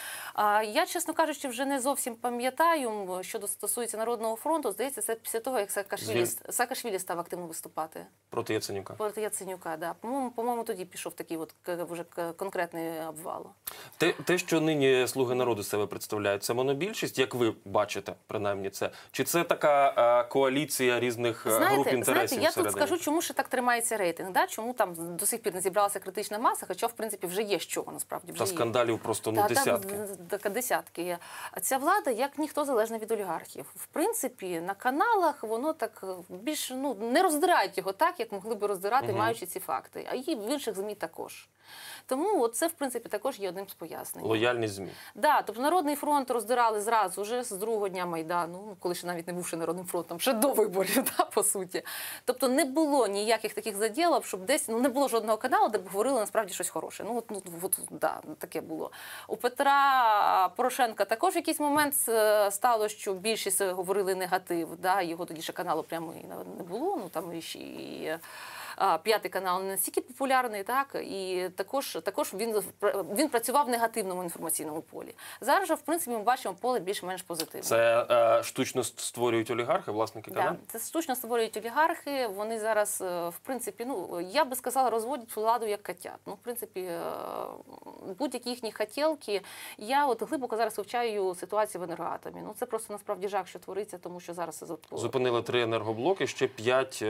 А я, чесно кажучи, вже не зовсім пам'ятаю, що стосується Народного фронту. Здається, це після того, як Саакашвілі, Саакашвілі став активно виступати. Проти Яценюка. Проти Яценюка, да. По-моєму, по-моєму, тоді пішов такий от вже конкретний обвал. Те, те, що нині «Слуги народу» себе представляють, це монобільшість, як ви бачите, принаймні це? Чи це така а, коаліція різних знаєте, груп інтересів знаєте, я всередині? тут скажу, чому ще так тримається рейтинг, да? Чому там до сих пір не зібралася критична маса, хоча, в принципі, вже є з чого, насправді. Вже Та скандалів є. просто ну, Та, десятки. Та, десятки є. А ця влада, як ніхто, залежна від олігархів. В принципі, на каналах воно так більш, ну, не роздирають його так, як могли би роздирати, угу. маючи ці факти. А і в інших ЗМІ також. Тому це, в принципі, також є одним з пояснень. Лояльність ЗМІ. Да, тобто Народний фронт роздирали зразу, вже з другого дня Майдану, коли ще навіть не бувши Народним фронтом, ще до виборів, да, по суті. Тобто не було ніяких таких заділів, щоб десь, ну, не було жодного каналу, де б говорили насправді щось хороше. Ну, от, ну, от, да, таке було. У Петра Порошенка також в якийсь момент стало, що більшість говорили негатив, да, його тоді ще каналу прямо і не було, ну, там і ще і... П'ятий канал не настільки популярний, так, і також, також він, він працював в негативному інформаційному полі. Зараз же, в принципі, ми бачимо поле більш-менш позитивне. Це е, штучно створюють олігархи, власники каналів? Так, це штучно створюють олігархи, вони зараз, в принципі, ну, я би сказала, розводять владу як котят. Ну, в принципі, будь-які їхні хотілки. Я от глибоко зараз вивчаю ситуацію в енергоатомі. Ну, це просто насправді жах, що твориться, тому що зараз... Зупинили три енергоблоки, ще п'ять... Е...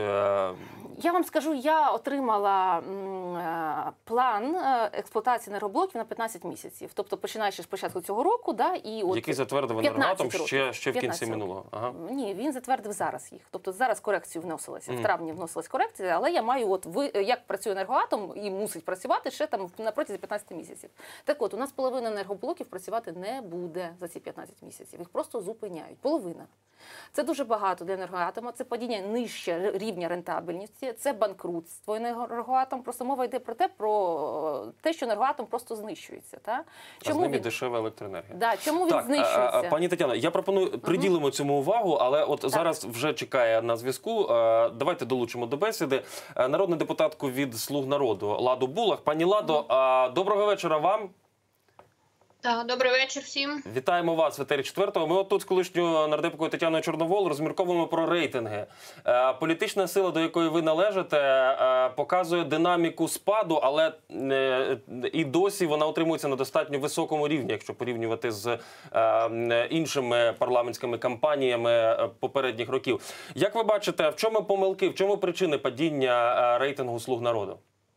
Я вам скажу, я отримала план експлуатації енергоблоків на п'ятнадцять місяців. Тобто, починаючи з початку цього року, да, і от який затвердив енергоатом ще, ще в кінці минулого. Ага. Ні, він затвердив зараз їх. Тобто зараз корекцію вносилася. Mm. В травні вносилась корекція, але я маю, от ви, як працює енергоатом і мусить працювати ще там на протязі п'ятнадцяти місяців. Так от, у нас половина енергоблоків працювати не буде за ці п'ятнадцять місяців. Їх просто зупиняють. Половина. Це дуже багато для енергоатома, це падіння нижче рівня рентабельності, це банкрутство енергоатом. Просто мова йде про те, про те, що енергоатом просто знищується. Та? Чому а з ними він... дешева електроенергія. Да, чому так, він знищується? А, пані Тетяно, я пропоную, приділимо угу. цьому увагу, але от так. зараз вже чекає на зв'язку. Давайте долучимо до бесіди народну депутатку від «Слуг народу» Ладу Булах. Пані Ладо, угу. доброго вечора вам. Так, добрий вечір всім. Вітаємо вас в етері четвертого. Ми от тут з колишньою нардепкою Тетяною Чорновол розмірковуємо про рейтинги. Е, політична сила, до якої ви належите, е, показує динаміку спаду, але е, і досі вона утримується на достатньо високому рівні, якщо порівнювати з е, іншими парламентськими кампаніями попередніх років. Як ви бачите, в чому помилки, в чому причини падіння е, рейтингу «Слуг народу»?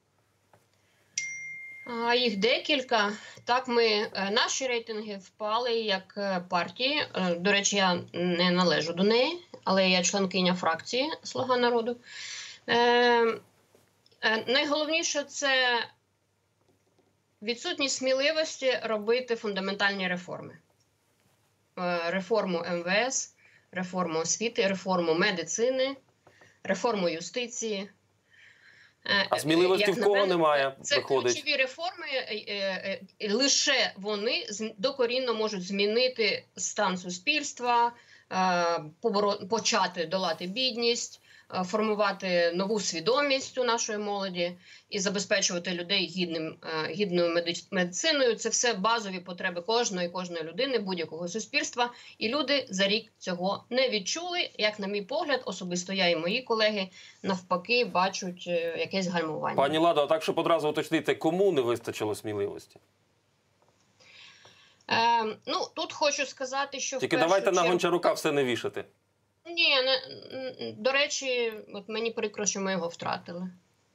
А, Їх декілька. Так, ми, е, наші рейтинги впали як е, партії. Е, До речі, я не належу до неї, але я членкиня фракції «Слуга народу». Е, е, Найголовніше – це відсутність сміливості робити фундаментальні реформи. Е, Реформу ем ве ес, реформу освіти, реформу медицини, реформу юстиції. А сміливості Як в на кого мене, немає, це виходить? ключові реформи, е, е, е, лише вони з- докорінно можуть змінити стан суспільства, е, поборо- почати долати бідність, е, формувати нову свідомість у нашої молоді і забезпечувати людей гідним, е, гідною медич- медициною. Це все базові потреби кожної, кожної людини, будь-якого суспільства. І люди за рік цього не відчули. Як, на мій погляд, особисто я і мої колеги навпаки бачать е, якесь гальмування. Пані Ладо, а так, щоб одразу уточнити, кому не вистачило сміливості? Е, ну, тут хочу сказати, що Тільки в першу давайте на чергу... Гончарука все не вішати. Ні, не, н- до речі, от мені прикро, що ми його втратили.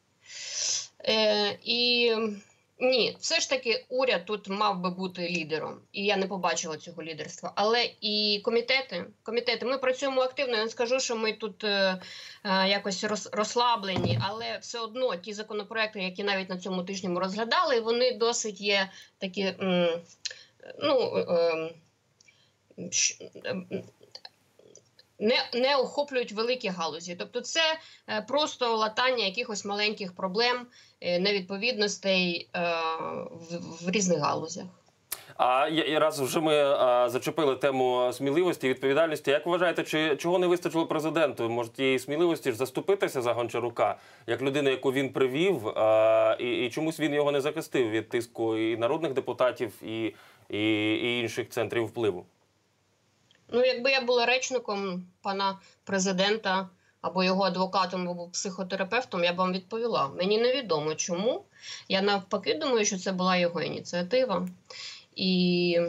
Е, і ні, все ж таки уряд тут мав би бути лідером, і я не побачила цього лідерства. Але і комітети, комітети, ми працюємо активно, я не скажу, що ми тут е, е, якось роз, розслаблені, але все одно ті законопроекти, які навіть на цьому тижні ми розглядали, вони досить є такі, м, ну, е, щ- ем, не, не охоплюють великі галузі. Тобто це е, просто латання якихось маленьких проблем, е, невідповідностей е, в, в різних галузях. А я- і раз вже ми а, зачепили тему сміливості і відповідальності, як вважаєте, чи чого не вистачило президенту? Може, тієї сміливості ж заступитися за Гончарука, як людину, яку він привів, а, і, і чомусь він його не захистив від тиску і народних депутатів, і, і, і інших центрів впливу? Ну, якби я була речником пана президента або його адвокатом, або психотерапевтом, я б вам відповіла. Мені невідомо чому. Я навпаки думаю, що це була його ініціатива. І,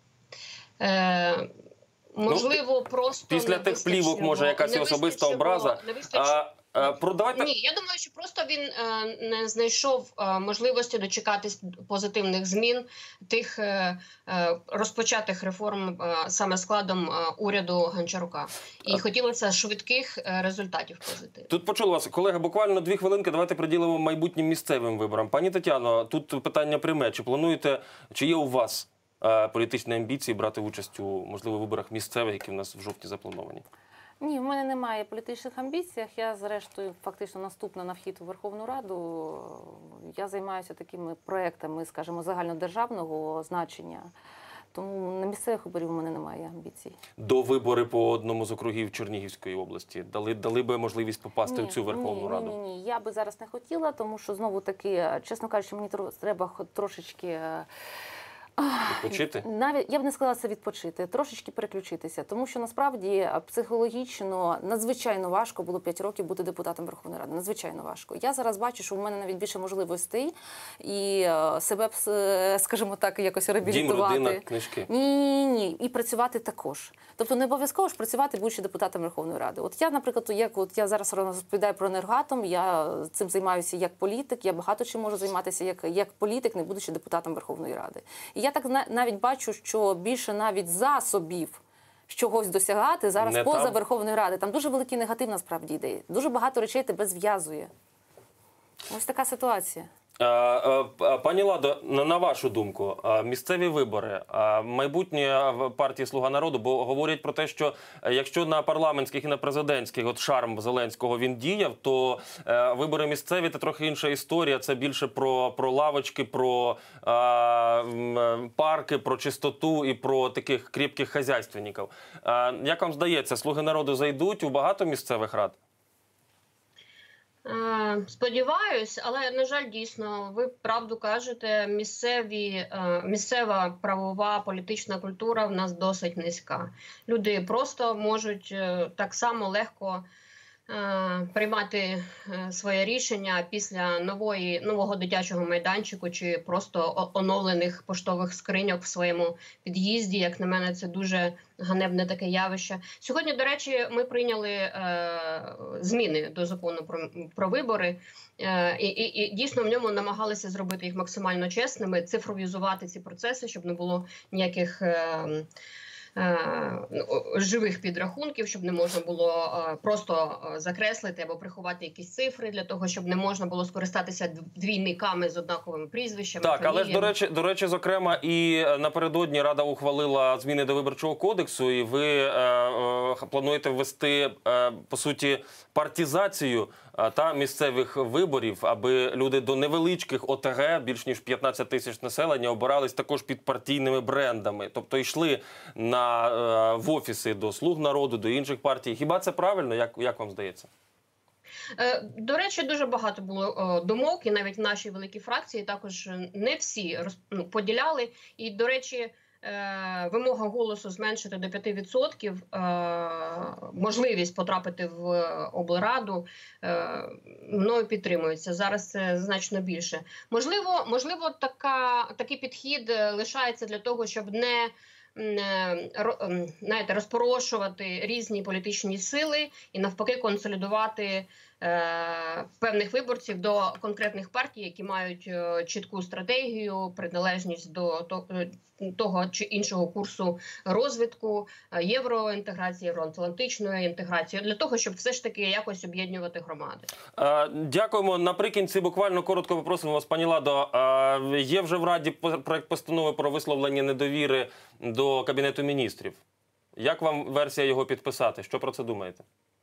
е, можливо, просто Після не тих плівок, вистачило- може, якась не особиста вистачило- образа. не вистачило- А, а, про, давайте... Ні, я думаю, що просто він е, не знайшов е, можливості дочекатись позитивних змін тих е, е, розпочатих реформ е, саме складом е, уряду Гончарука. І хотілося швидких е, результатів позитивних. Тут почули вас, колеги, буквально дві хвилинки, давайте приділимо майбутнім місцевим виборам. Пані Тетяно, тут питання пряме. Чи плануєте, чи є у вас е, політичні амбіції брати участь у, можливо, виборах місцевих, які в нас в жовтні заплановані? Ні, в мене немає політичних амбіцій. Я, зрештою, фактично наступна на вхід у Верховну Раду. Я займаюся такими проектами, скажімо, загальнодержавного значення. Тому на місцевих виборів у мене немає амбіцій. До вибори по одному з округів Чернігівської області дали, дали би можливість попасти в цю Верховну ні, Раду? Ні, ні, ні. Я би зараз не хотіла, тому що, знову таки, чесно кажучи, мені тро- треба хо- трошечки... е, Відпочити? Навіть я б не сказала це відпочити, трошечки переключитися, тому що насправді психологічно надзвичайно важко було п'ять років бути депутатом Верховної Ради. Надзвичайно важко. Я зараз бачу, що в мене навіть більше можливостей і е, себе, е, скажімо так, якось Дім, реабілітувати. родина, книжки. Ні, ні, ні, і працювати також. Тобто не обов'язково ж працювати, будучи депутатом Верховної Ради. От я, наприклад, як от я зараз розповідаю про енергоатом, я цим займаюся як політик, я багато чим можу займатися як, як політик, не будучи депутатом Верховної Ради. І я так на- навіть бачу, що більше навіть засобів чогось досягати зараз Не поза там. Верховною Радою. Там дуже великий негатив насправді йде. Дуже багато речей тебе зв'язує. Ось така ситуація. Е, е, п- Пані Ладо, на на вашу думку, е, місцеві вибори, е, майбутнє в партії «Слуга народу», бо говорять про те, що е, якщо на парламентських і на президентських от шарм Зеленського він діяв, то е, вибори місцеві – це трохи інша історія, це більше про, про лавочки, про е, м, е, парки, про чистоту і про таких кріпких хазяйственників. Е, Як вам здається, «Слуги народу» зайдуть у багато місцевих рад? Е, Сподіваюсь, але, на жаль, дійсно, ви правду кажете, місцеві, е, місцева правова політична культура в нас досить низька. Люди просто можуть е, так само легко е, приймати е, своє рішення після нової, нового дитячого майданчику чи просто о- оновлених поштових скриньок в своєму під'їзді. Як на мене, це дуже ганебне таке явище. Сьогодні, до речі, ми прийняли е, зміни до закону про, про вибори, е, і, і, і дійсно в ньому намагалися зробити їх максимально чесними, цифровізувати ці процеси, щоб не було ніяких е, е, живих підрахунків, щоб не можна було е, просто е, закреслити або приховати якісь цифри, для того, щоб не можна було скористатися двійниками з однаковими прізвищами. Так, але ж, до фаміліями. речі, до речі, зокрема, і напередодні Рада ухвалила зміни до Виборчого кодексу, і ви е, е, плануєте ввести, е, по суті, партізацію е, та місцевих виборів, аби люди до невеличких О Те Ге, більш ніж п'ятнадцять тисяч населення, обирались також під партійними брендами. Тобто йшли на, е, в офіси до «Слуг народу», до інших партій. Хіба це правильно? Як, як вам здається? Е, До речі, дуже багато було е, думок, і навіть в нашій великій фракції також не всі роз, ну, поділяли. І, до речі, е, вимога голосу зменшити до п'яти відсотків, е, можливість потрапити в облраду, е, мною підтримується. Зараз це значно більше. Можливо, можливо така, такий підхід лишається для того, щоб не знаєте, розпорошувати різні політичні сили і навпаки консолідувати е, певних виборців до конкретних партій, які мають е, чітку стратегію, приналежність до того, того чи іншого курсу розвитку, е, євроінтеграції, євроатлантичної інтеграції, для того, щоб все ж таки якось об'єднувати громади. Е, Дякуємо. Наприкінці буквально коротко попросимо вас, пані Ладо. Е, Є вже в Раді проект постанови про висловлення недовіри до Кабінету міністрів. Як вам версія його підписати? Що про це думаєте?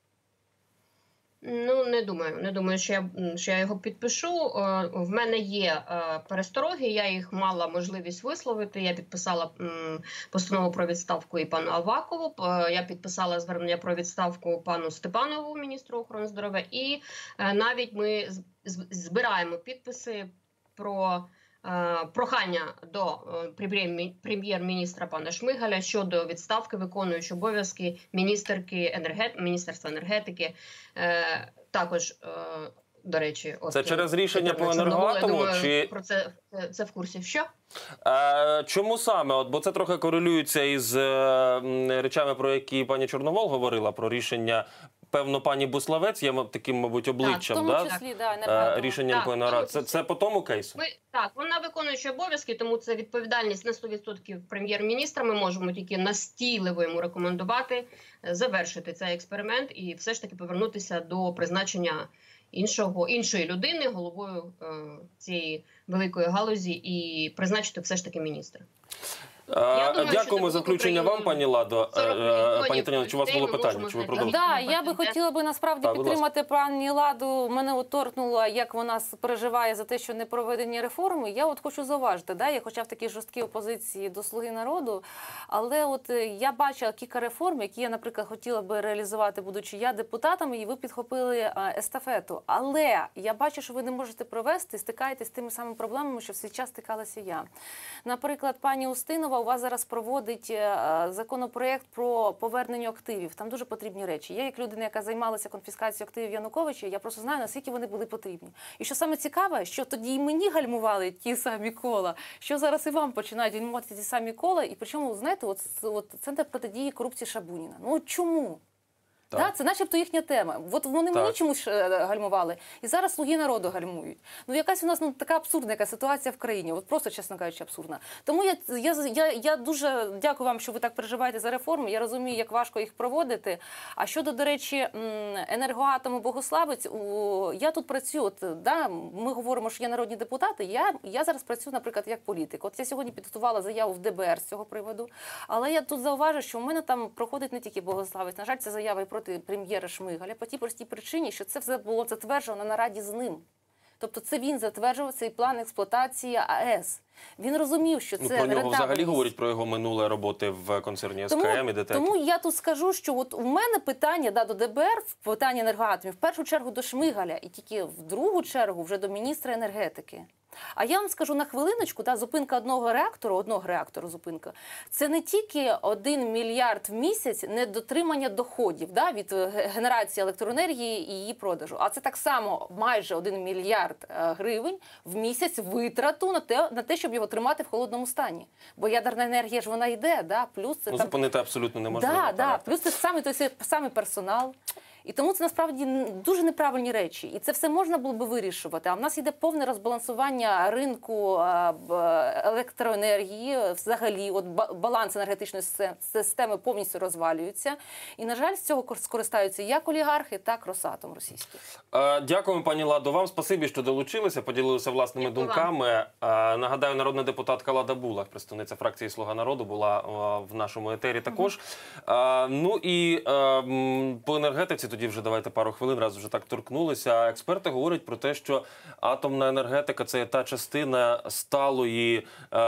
Ну, не думаю. Не думаю, що я, що я його підпишу. Е, В мене є е, перестороги, я їх мала можливість висловити. Я підписала м, постанову про відставку і пану Авакову, П- я підписала звернення про відставку пану Степанову, міністру охорони здоров'я, і е, навіть ми з- з- збираємо підписи про е, прохання до е, прем'єр- прем'єр-міністра пана Шмигаля щодо відставки виконуючої обов'язки міністерки енергет... Міністерства енергетики. Е, також, е, до речі, от, Це через рішення Тетяна по Чорновол, я енергоатому? думаю, Чи... про це, це, це в курсі. Що? Е, Чому саме? От, бо це трохи корелюється із е, м, речами, про які пані Чорновол говорила, про рішення, певно, пані Буславець є м- таким, мабуть, В обличчям, тому да? числі, да, Е, енергоатому. рішенням Так, по в тому енергоатому. Це, числі. це по тому кейсу? Ми, так, вона виконуюча обов'язки, тому це відповідальність на сто відсотків прем'єр-міністра. Ми можемо тільки настійливо йому рекомендувати е, завершити цей експеримент і все ж таки повернутися до призначення іншого, іншої людини головою е, цієї великої галузі і призначити все ж таки міністра. Е, думаю, що Дякуємо це за було включення вам, Україну пані Ладо. Е, сорок е, мільйонів Пані Тетяно, чи у вас людей було ми питання? можемо Чи ви знайти. продовжуєте? Да, я би хотіла би насправді Так, будь підтримати пані Ладу. Мене от торкнуло, як вона с- переживає за те, що не проведені реформи. Я от хочу зауважити, да, я хоча в такій жорсткій опозиції до «Слуги народу», але от е, я бачила кілька реформ, які я, наприклад, хотіла би реалізувати, будучи я депутатом, і ви підхопили е, естафету. Але я бачу, що ви не можете провести, стикаєтесь з тими самими проблемами, що в свій час стикалася я. Наприклад, пані Устинова у вас зараз проводить е, законопроєкт про повернення активів. Там дуже потрібні речі. Я, як людина, яка займалася конфіскацією активів Януковича, я просто знаю, наскільки вони були потрібні. І що саме цікаве, що тоді і мені гальмували ті самі кола, що зараз і вам починають гальмувати ті самі кола. І причому, знаєте, от, от Центр протидії корупції Шабуніна. Ну от чому? Так. Да, це начебто їхня тема. От вони Так. мені чомусь е, гальмували. І зараз «Слуги народу» гальмують. Ну якась у нас ну, така абсурдна яка ситуація в країні. От просто, чесно кажучи, абсурдна. Тому я, я, я, я дуже дякую вам, що ви так переживаєте за реформи. Я розумію, як важко їх проводити. А щодо, до речі, м, енергоатому Богославець, у, я тут працюю. От, да, ми говоримо, що є народні депутати. Я, я зараз працюю, наприклад, як політик. От я сьогодні підготувала заяву в Де Бе Ер з цього приводу. Але я тут зауважу, що у мене там проходить не тільки Богославець. На жаль, це заява і проти прем'єра Шмигаля по тій простій причині, що це все було затверджено на нараді з ним. Тобто це він затверджував цей план експлуатації АЕС. Він розумів, що це Ну, про нього взагалі рентабельність. говорять про його минуле роботи в концерні ес ка ем і ДТЕК. Тому я тут скажу, що от у мене питання да, до ДБР, питання енергоатомів, в першу чергу до Шмигаля, і тільки в другу чергу вже до міністра енергетики. А я вам скажу на хвилиночку, да, зупинка одного реактору, одного реактору зупинка, це не тільки один мільярд в місяць недотримання доходів да, від генерації електроенергії і її продажу, а це так само майже один мільярд гривень в місяць витрату на те, на те, щоб його тримати в холодному стані. Бо ядерна енергія ж вона йде, да, плюс це Ну, там... зупинити абсолютно неможливо. Да, да, так. плюс це самий той самий персонал. І тому це насправді дуже неправильні речі. І це все можна було би вирішувати. А в нас йде повне розбалансування ринку електроенергії, взагалі, от баланс енергетичної системи повністю розвалюється. І, на жаль, з цього скористаються як олігархи, так Росатом російський. Дякуємо, пані Ладо. Вам спасибі, що долучилися, поділилися власними Дякую думками. Нагадаю, народна депутатка Лада Булах, представниця фракції «Слуга народу», була в нашому етері також. Mm-hmm. Ну і по енергетиці тоді вже давайте пару хвилин, раз вже так торкнулися. Експерти говорять про те, що атомна енергетика – це та частина сталої,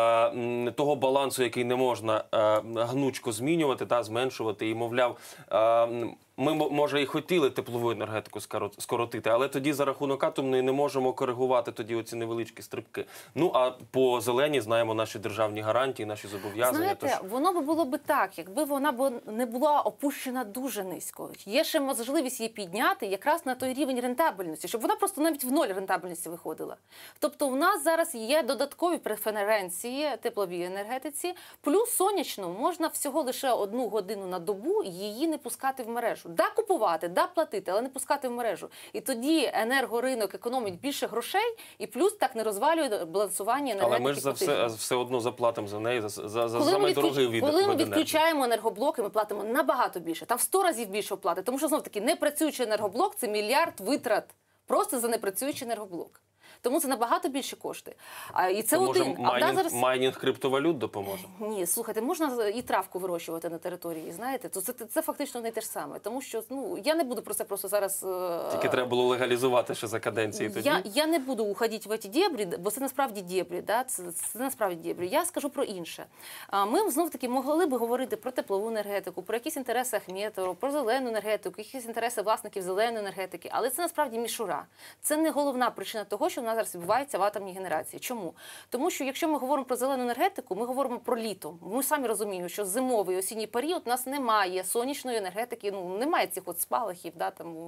е, того балансу, який не можна е, гнучко змінювати та зменшувати. І, мовляв, е, ми, може, і хотіли теплову енергетику скоротити, але тоді за рахунок атомної не можемо коригувати тоді оці невеличкі стрибки. Ну, а по зеленій знаємо наші державні гарантії, наші зобов'язання. Знаєте, тож... воно би було би так, якби вона б не була опущена дуже низько. Є ще можливість її підняти якраз на той рівень рентабельності, щоб вона просто навіть в ноль рентабельності виходила. Тобто у нас зараз є додаткові преференції тепловій енергетиці, плюс сонячну можна всього лише одну годину на добу її не пускати в мережу. Да, купувати, да, платити, але не пускати в мережу. І тоді енергоринок економить більше грошей, і плюс так не розвалює балансування енергетики. Але ми ж за все, все одно заплатимо за неї, за, за, за коли саме ми дорогий від Коли ми від відключаємо енергоблоки, ми платимо набагато більше. Там в сто разів більше оплати. Тому що, знов-таки, непрацюючий енергоблок – це мільярд витрат просто за непрацюючий енергоблок. Тому це набагато більше кошти. А, і це То, може, один. майнінг, а зараз... майнінг криптовалют допоможе? Ні, слухайте, можна і травку вирощувати на території, знаєте? То це, це фактично не те ж саме. Тому що, ну, я не буду про це просто зараз... Тільки треба було легалізувати ще за каденції тоді? Я, я не буду уходити в ці дєбрі, бо це насправді дєбрі, да? це, це насправді дєбрі. Я скажу про інше. Ми, знов-таки, могли би говорити про теплову енергетику, про якісь інтереси Ахметова, про зелену енергетику, якісь інтереси власників зеленої енергетики, але це насправді мішура. Це не головна причина того, що в нас зараз відбувається в атомній генерації. Чому? Тому що якщо ми говоримо про зелену енергетику, ми говоримо про літо. Ми самі розуміємо, що зимовий осінній період у нас немає сонячної енергетики, ну немає цих от спалахів, да, там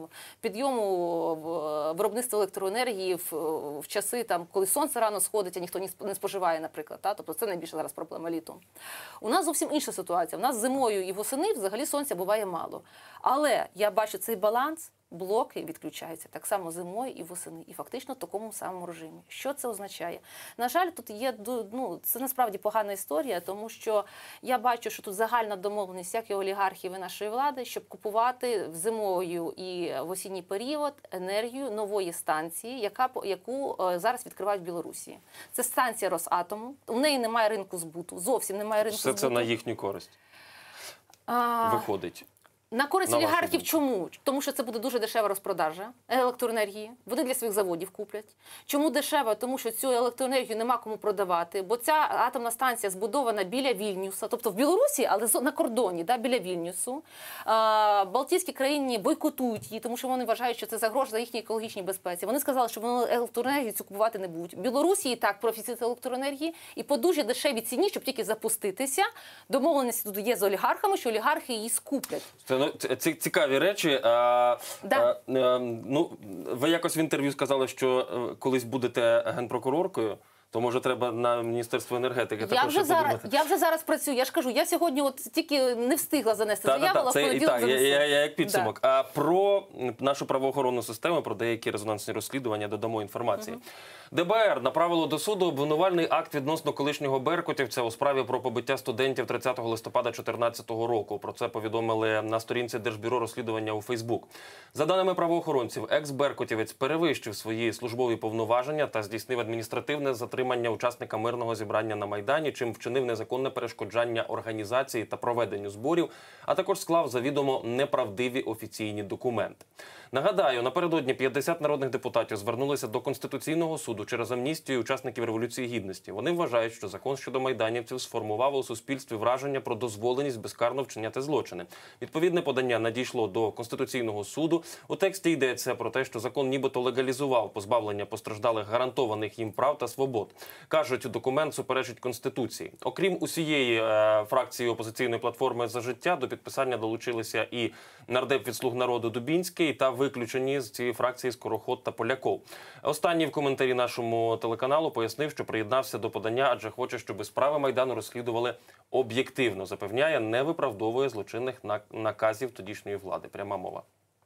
підйому виробництва електроенергії в, в часи, там, коли сонце рано сходить, а ніхто не споживає, наприклад. Да? Тобто це найбільша зараз проблема літом. У нас зовсім інша ситуація. У нас зимою і восени взагалі сонця буває мало. Але я бачу цей баланс. Блоки відключаються так само зимою і восени, і фактично в такому самому режимі. Що це означає? На жаль, тут є, ну, це насправді погана історія, тому що я бачу, що тут загальна домовленість, як і олігархів, і нашої влади, щоб купувати в зимою і в осінній період енергію нової станції, яка, яку зараз відкривають в Білорусі. Це станція Росатому, у неї немає ринку збуту, зовсім немає ринку Все збуту. це на їхню користь а... виходить. На користь На олігархів чому? Тому що це буде дуже дешева розпродажа електроенергії. Вони для своїх заводів куплять. Чому дешева? Тому що цю електроенергію нема кому продавати. Бо ця атомна станція збудована біля Вільнюса, тобто в Білорусі, але на кордоні, да, біля Вільнюсу. А, Балтійські країни бойкотують її, тому що вони вважають, що це загрожує їхній екологічній безпеці. Вони сказали, що вони електроенергію цю купувати не будуть. В Білорусі і так профіцит електроенергії, і по дуже дешевій ціні, щоб тільки запуститися. Домовленості тут є з олігархами, що олігархи її скуплять. Ну, ці цікаві речі. А, да. а, а, ну, ви якось в інтерв'ю сказали, що колись будете генпрокуроркою, то, може, треба на Міністерство енергетики я також вже зараз, подумати. Я вже зараз працюю. Я ж кажу, я сьогодні от тільки не встигла занести та, заяву, та, але в це, понеділок так, занесу. я, я, я як підсумок. Да. А про нашу правоохоронну систему, про деякі резонансні розслідування додамо інформації. Угу. ДБР направило до суду обвинувальний акт відносно колишнього беркутівця у справі про побиття студентів тридцятого листопада дві тисячі чотирнадцятого року. Про це повідомили на сторінці Держбюро розслідування у Фейсбук. За даними правоохоронців, екс-беркутівець перевищив свої службові повноваження та здійснив адміністративне затримання затримання учасника мирного зібрання на Майдані, чим вчинив незаконне перешкоджання організації та проведенню зборів, а також склав завідомо неправдиві офіційні документи. Нагадаю, напередодні п'ятдесят народних депутатів звернулися до Конституційного суду через амністію учасників Революції Гідності. Вони вважають, що закон щодо майданівців сформував у суспільстві враження про дозволеність безкарно вчиняти злочини. Відповідне подання надійшло до Конституційного суду. У тексті йдеться про те, що закон нібито легалізував позбавлення постраждалих гарантованих їм прав та свобод. Кажуть, документ суперечить Конституції. Окрім усієї е, фракції опозиційної платформи «За життя», до підписання долучилися і нардеп від «Слуг народу» Дубінський та виключені з цієї фракції Скороход та Поляков. Останній в коментарі нашому телеканалу пояснив, що приєднався до подання, адже хоче, щоб справи Майдану розслідували об'єктивно. Запевняє, не виправдовує злочинних наказів тодішньої влади. Пряма мова.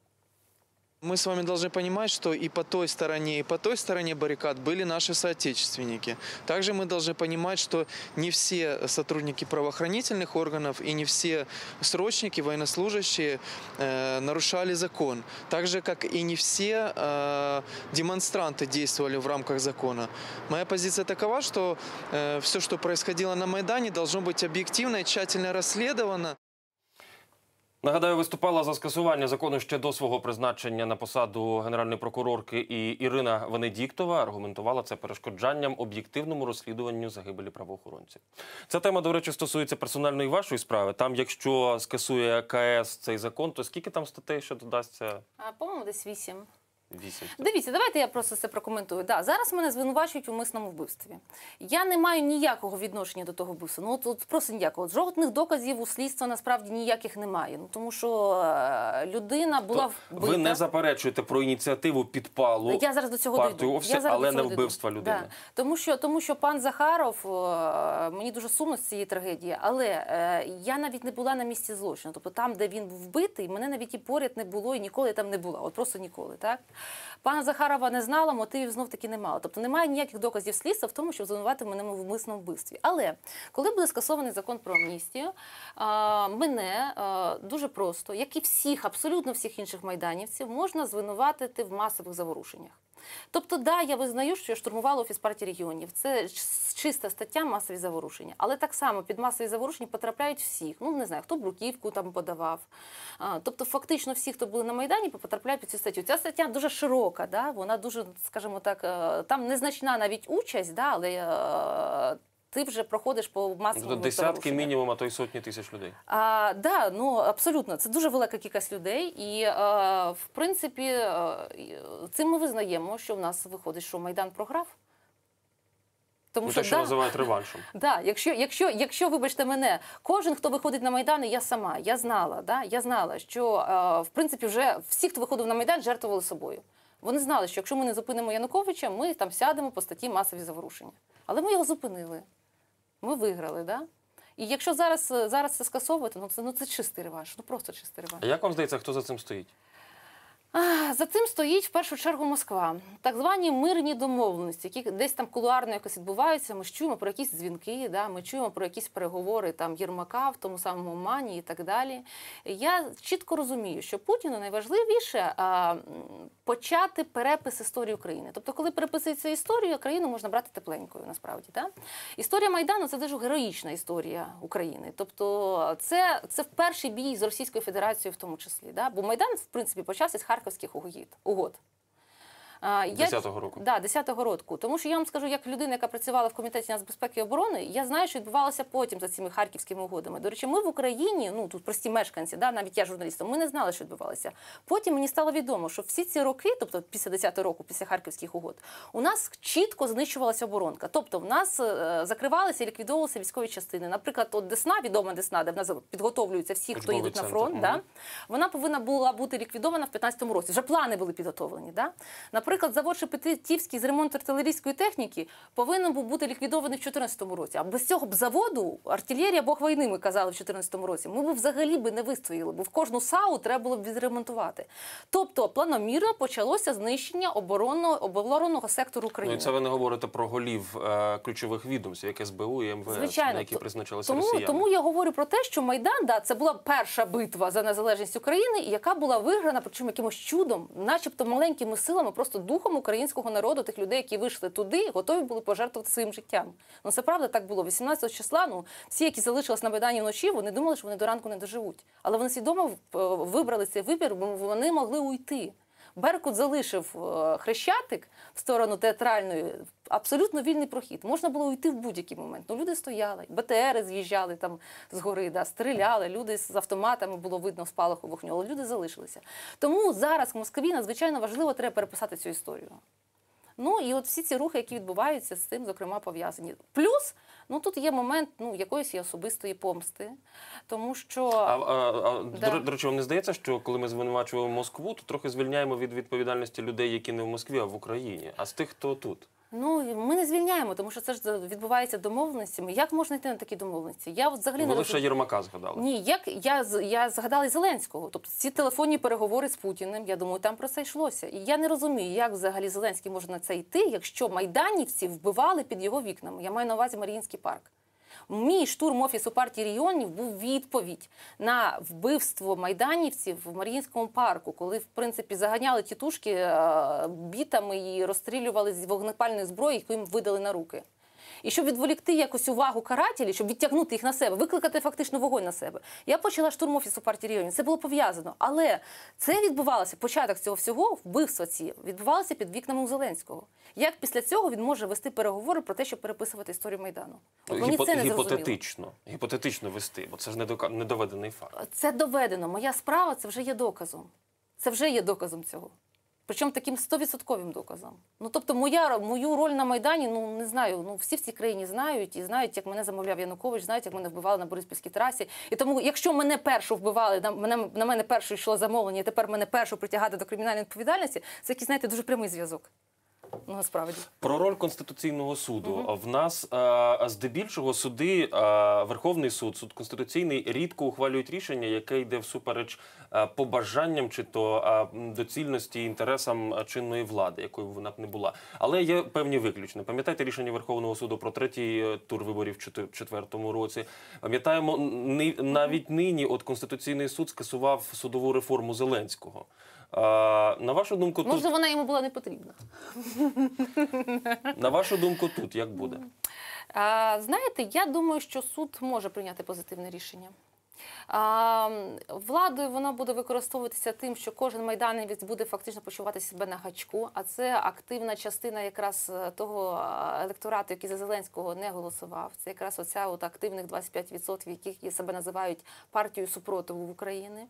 Мы с вами должны понимать, что и по той стороне, и по той стороне баррикад были наши соотечественники. Также мы должны понимать, что не все сотрудники правоохранительных органов и не все срочники, военнослужащие э, нарушали закон. Так же, как и не все э, демонстранты действовали в рамках закона. Моя позиция такова, что э, все, что происходило на Майдане, должно быть объективно и тщательно расследовано. Нагадаю, виступала за скасування закону ще до свого призначення на посаду генеральної прокурорки і Ірина Венедіктова. Аргументувала це перешкоджанням об'єктивному розслідуванню загибелі правоохоронців. Ця тема, до речі, стосується персональної вашої справи. Там, якщо скасує КС цей закон, то скільки там статей ще додасться? А, по-моєму, десь вісім. Вісім. Дивіться, давайте я просто це прокоментую. Да, зараз мене звинувачують у умисному вбивстві. Я не маю ніякого відношення до того вбивства. Ну, от, от просто ніякого. Жодних доказів у слідства насправді ніяких немає. Ну, тому що е, людина була То вбита. ви не заперечуєте про ініціативу підпалу Я зараз до цього партії дойду. Офісі, Я зараз але до не цього вбивства дойду. людини. Да. Тому, що, тому що пан Захаров, е, мені дуже сумно з цієї трагедії, але е, я навіть не була на місці злочину. Тобто там, де він був вбитий, мене навіть і поряд не було, і ніколи я там не була. От просто ніколи, так? Пана Захарова не знала, мотивів знов-таки не мала. Тобто немає ніяких доказів слідства в тому, щоб звинуватити мене в умисному вбивстві. Але коли буде скасований закон про амністію, мене дуже просто, як і всіх, абсолютно всіх інших майданівців, можна звинуватити в масових заворушеннях. Тобто, да, я визнаю, що я штурмувала Офіс партії регіонів. Це чиста стаття масові заворушення. Але так само під масові заворушення потрапляють всіх. Ну, не знаю, хто бруківку там подавав. А, тобто, фактично всі, хто були на Майдані, потрапляють під цю статтю. Ця стаття дуже широка, да? Вона дуже, скажімо так, там незначна навіть участь, да? але ти вже проходиш по масовому Десятки мінімум, а то й сотні тисяч людей. А, да, ну абсолютно. Це дуже велика кількість людей. І, а, в принципі, а, цим ми визнаємо, що в нас виходить, що Майдан програв. Тому ну, що, те, що да, називають реваншем. Да, якщо, якщо, якщо, вибачте мене, кожен, хто виходить на Майдан, і я сама, я знала, да, я знала, що, а, в принципі, вже всі, хто виходив на Майдан, жертвували собою. Вони знали, що якщо ми не зупинимо Януковича, ми там сядемо по статті масові заворушення. Але ми його зупинили. Ми виграли, да? І якщо зараз, зараз це скасовувати, ну це, ну це чистий реванш, ну просто чистий реванш. А як вам здається, хто за цим стоїть? А, за цим стоїть в першу чергу Москва. Так звані мирні домовленості, які десь там кулуарно якось відбуваються. Ми ж чуємо про якісь дзвінки, да? Ми чуємо про якісь переговори там Єрмака в тому самому Мані і так далі. Я чітко розумію, що Путіну найважливіше а, почати перепис історії України. Тобто, коли переписується історію, країну можна брати тепленькою, насправді. Да? Історія Майдану – це дуже героїчна історія України. Тобто, це, це перший бій з Російською Федерацією в тому числі. Да? Бо Майдан, в принципі, почався з Харківських угод. десятого року. Так, да, десятого року. Тому що я вам скажу, як людина, яка працювала в Комітеті нацбезпеки і оборони, я знаю, що відбувалося потім за цими харківськими угодами. До речі, ми в Україні, ну тут прості мешканці, да, навіть я журналістом, ми не знали, що відбувалося. Потім мені стало відомо, що всі ці роки, тобто після десятого року, після харківських угод, у нас чітко знищувалася оборонка. Тобто в нас е, закривалися і ліквідовувалися військові частини. Наприклад, от Десна, відома Десна, де в нас підготовлюються всі, хто їдуть на фронт, да, вона повинна була бути ліквідована в п'ятнадцятому році. Вже плани були підготовлені. Да? Наприклад, завод Шепетівський з ремонту артилерійської техніки повинен був бути ліквідований в чотирнадцятому році. А без цього б заводу артилерія Бог війни, ми казали в чотирнадцятому році, ми б взагалі би не вистояли, бо в кожну САУ треба було б відремонтувати. Тобто планомірно почалося знищення оборонного, оборонного сектору України. Ну, і це ви не говорите про голів е, ключових відомств, як ес бе у і ем ве ес, звичайно, на які призначалися тому, росіяни. Тому я говорю про те, що Майдан, да, це була перша битва за незалежність України, яка була виграна, причому якимось чудом, начебто маленькими силами, просто духом українського народу, тих людей, які вийшли туди, готові були пожертвувати своїм життям. Ну це правда так було. вісімнадцятого числа, ну всі, які залишились на Майдані вночі, вони думали, що вони до ранку не доживуть. Але вони свідомо вибрали цей вибір, бо вони могли уйти. Беркут залишив Хрещатик в сторону театральної, абсолютно вільний прохід. Можна було уйти в будь-який момент. Ну, люди стояли, БТРи з'їжджали там з гори, да, стріляли, люди з автоматами, було видно спалаху вогню, але люди залишилися. Тому зараз в Москві надзвичайно важливо, треба переписати цю історію. Ну, і от всі ці рухи, які відбуваються, з цим, зокрема, пов'язані. Плюс, ну, тут є момент, ну, якоїсь особистої помсти, тому що... А, а, а Да. до, до речі, вам не здається, що коли ми звинувачуємо Москву, то трохи звільняємо від відповідальності людей, які не в Москві, а в Україні, а з тих, хто тут? Ну, ми не звільняємо, тому що це ж відбувається домовленостями. Як можна йти на такі домовленості? Я от взагалі Ви не лише розумію. Єрмака згадали. Ні, як я, з- я згадала і Зеленського. Тобто ці телефонні переговори з Путіним, я думаю, там про це йшлося. І я не розумію, як взагалі Зеленський може на це йти, якщо майданівці вбивали під його вікнами. Я маю на увазі Маріїнський парк. Мій штурм Офісу партії регіонів був відповідь на вбивство майданівців в Маріїнському парку, коли, в принципі, заганяли тітушки е, бітами і розстрілювали з вогнепальної зброї, яку їм видали на руки. І щоб відволікти якось увагу карателів, щоб відтягнути їх на себе, викликати фактично вогонь на себе. Я почала штурм Офісу партії регіонів. Це було пов'язано. Але це відбувалося, початок цього всього, вбивства ці, відбувалося під вікнами у Зеленського. Як після цього він може вести переговори про те, щоб переписувати історію Майдану? От мені Гіпо- це не зрозуміло. гіпотетично. Гіпотетично вести, бо це ж недока- недоведений факт. Це доведено. Моя справа – це вже є доказом. Це вже є доказом цього. Причому таким стовідсотковим доказом. Ну, тобто, моя, мою роль на Майдані, ну, не знаю, ну, всі в цій країні знають, і знають, як мене замовляв Янукович, знають, як мене вбивали на Бориспільській трасі. І тому, якщо мене першу вбивали, на мене, на мене першу йшло замовлення, і тепер мене першу притягати до кримінальної відповідальності, це якийсь, знаєте, дуже прямий зв'язок. Ну, насправді. Про роль Конституційного суду. В нас е, здебільшого суди, е, Верховний суд, суд Конституційний, рідко ухвалюють рішення, яке йде всупереч е, побажанням чи то е, доцільності і інтересам чинної влади, якою б вона б не була. Але є певні виключення. Пам'ятаєте рішення Верховного суду про третій тур виборів в дві тисячі четвертому році? Пам'ятаємо, ни- навіть нині от Конституційний суд скасував судову реформу Зеленського. Е, на вашу думку, тут... Може, вона йому була не потрібна. На вашу думку, тут як буде? А, знаєте, я думаю, що суд може прийняти позитивне рішення. А, владою вона буде використовуватися тим, що кожен майданівець буде фактично почувати себе на гачку, а це активна частина якраз того електорату, який за Зеленського не голосував. Це якраз оця от активних двадцять п'ять відсотків, яких себе називають партією супротиву в Україні.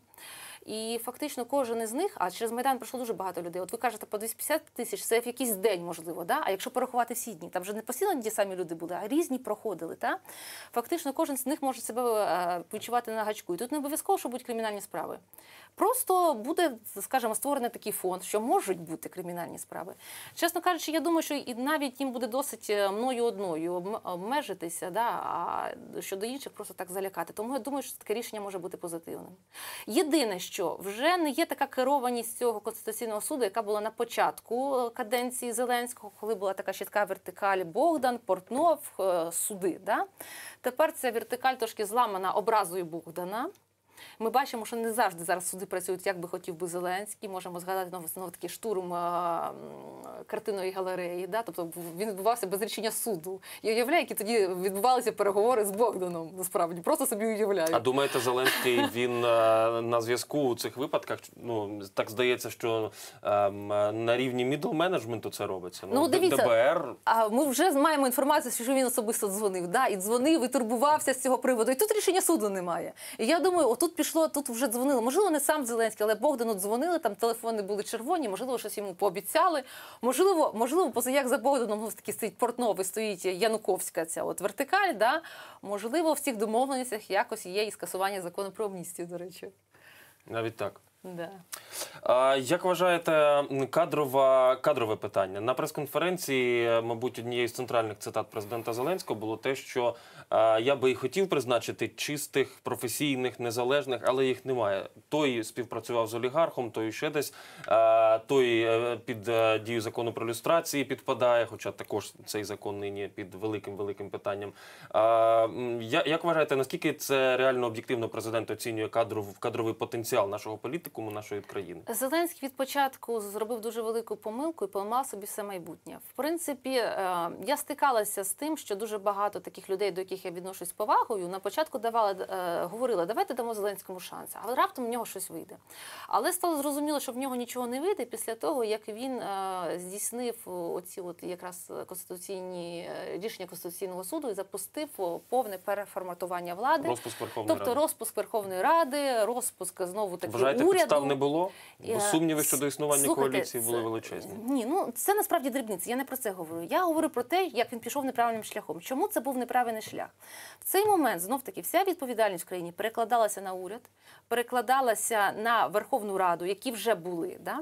І фактично кожен із них, а через Майдан пройшло дуже багато людей. От ви кажете, по двісті п'ятдесят тисяч, це в якийсь день, можливо, да? А якщо порахувати всі дні, там вже не постійно ті самі люди були, а різні проходили. Та? Фактично кожен з них може себе е, почувати на гачку. І тут не обов'язково, що будуть кримінальні справи. Просто буде, скажімо, створений такий фонд, що можуть бути кримінальні справи. Чесно кажучи, я думаю, що і навіть їм буде досить мною одною обм- обмежитися, да? А щодо інших просто так залякати. Тому я думаю, що таке рішення може бути позитивним. Єдине, що вже не є така керованість цього Конституційного суду, яка була на початку каденції Зеленського, коли була така чітка вертикаль Богдан, Портнов, е, суди. Да? Тепер ця вертикаль трошки зламана образою Богдана. Ми бачимо, що не завжди зараз суди працюють, як би хотів би Зеленський. Можемо згадати знову, знову такий штурм а, картинної галереї. Да? Тобто він відбувався без рішення суду. Я уявляю, які тоді відбувалися переговори з Богданом, насправді. Просто собі уявляю. А думаєте, Зеленський, він е, на зв'язку у цих випадках, ну, так здається, що е, на рівні мідл-менеджменту це робиться? Ну, дивіться, ДБР... А ми вже маємо інформацію, що він особисто дзвонив. Да? І дзвонив, і турбувався з цього приводу. І тут рішення суду немає. І я думаю, отут пішло, тут вже дзвонили. Можливо, не сам Зеленський, але Богдану дзвонили, там телефони були червоні, можливо, щось йому пообіцяли. Можливо, можливо, поза як за Богданом ну, таки стоїть Портнов і стоїть Януковська ця от вертикаль. Да? Можливо, в цих домовленостях якось є і скасування закону про амністію, до речі. Навіть так. Да. А, як вважаєте, кадрова, кадрове питання? На прес-конференції, мабуть, однією з центральних цитат президента Зеленського було те, що а, я би і хотів призначити чистих, професійних, незалежних, але їх немає. Той співпрацював з олігархом, той ще десь, а, той під а, дію закону про люстрації підпадає, хоча також цей закон нині під великим-великим питанням. А, я, як вважаєте, наскільки це реально об'єктивно президент оцінює кадров, кадровий потенціал нашого політика? кінцівку нашої країни. Зеленський від початку зробив дуже велику помилку і поламав собі все майбутнє. В принципі, я стикалася з тим, що дуже багато таких людей, до яких я відношусь з повагою, на початку давали, говорили, давайте дамо Зеленському шанс, але раптом в нього щось вийде. Але стало зрозуміло, що в нього нічого не вийде після того, як він здійснив оці от якраз конституційні рішення Конституційного суду і запустив повне переформатування влади. Розпуск Верховної тобто Ради. розпуск Верховної Ради, розпуск знову таки Вважаєте, уряду. підстав не було? Бо сумніви щодо існування Слухайте, коаліції були це- величезні. Ні, ну це насправді дрібниці, я не про це говорю. Я говорю про те, як він пішов неправильним шляхом. Чому це був неправильний шлях? В цей момент, знов-таки, вся відповідальність в країні перекладалася на уряд, перекладалася на Верховну Раду, які вже були. Да?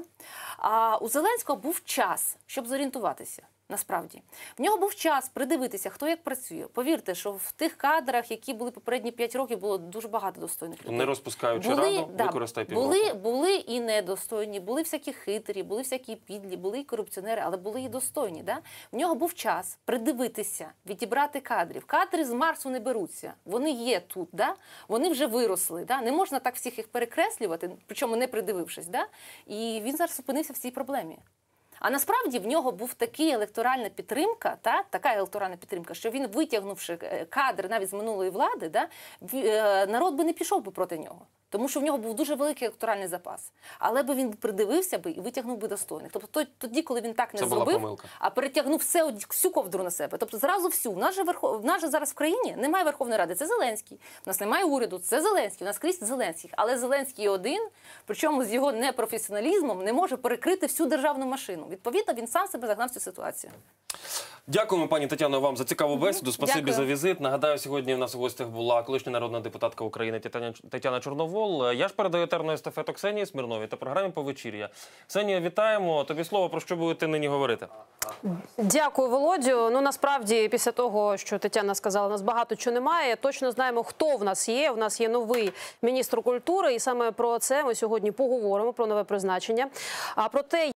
А у Зеленського був час, щоб зорієнтуватися. Насправді. В нього був час придивитися, хто як працює. Повірте, що в тих кадрах, які були попередні п'ять років, було дуже багато достойних людей. Не розпускаючи Були, Раду, да, використай півроку. були, були і недостойні, були всякі хитрі, були всякі підлі, були і корупціонери, але були і достойні. Да? В нього був час придивитися, відібрати кадрів. Кадри з Марсу не беруться. Вони є тут, да? Вони вже виросли. Да? Не можна так всіх їх перекреслювати, причому не придивившись. Да? І він зараз опинився в цій проблемі. А насправді в нього був такий електоральна підтримка, та, така електоральна підтримка, що він, витягнувши кадр навіть з минулої влади, да, народ би не пішов би проти нього. Тому що в нього був дуже великий електоральний запас. Але би він придивився би і витягнув би достойних. Тобто тоді, коли він так не Це була зробив, помилка. а перетягнув все, всю ковдру на себе. Тобто зразу всю. У нас же, верхов... в нас же зараз в країні немає Верховної Ради, це Зеленський. У нас немає уряду, це Зеленський. У нас крізь Зеленський. Але Зеленський один, причому з його непрофесіоналізмом, не може перекрити всю державну машину. Відповідно, він сам себе загнав в цю ситуацію. Дякуємо, пані Тетяно, вам за цікаву бесіду. Спасибі Дякую. за візит. Нагадаю, сьогодні в нас у гостях була колишня народна депутатка України Тетяна, Тетяна Чорновол. Я ж передаю етерну естафету Ксенії Смірновій та програмі «Повечір'я». Ксенія, вітаємо. Тобі слово, про що будете нині говорити? Дякую, Володю. Ну, насправді, після того, що Тетяна сказала, у нас багато чого немає. Точно знаємо, хто в нас є. У нас є новий міністр культури, і саме про це ми сьогодні поговоримо, про нове призначення. А про те,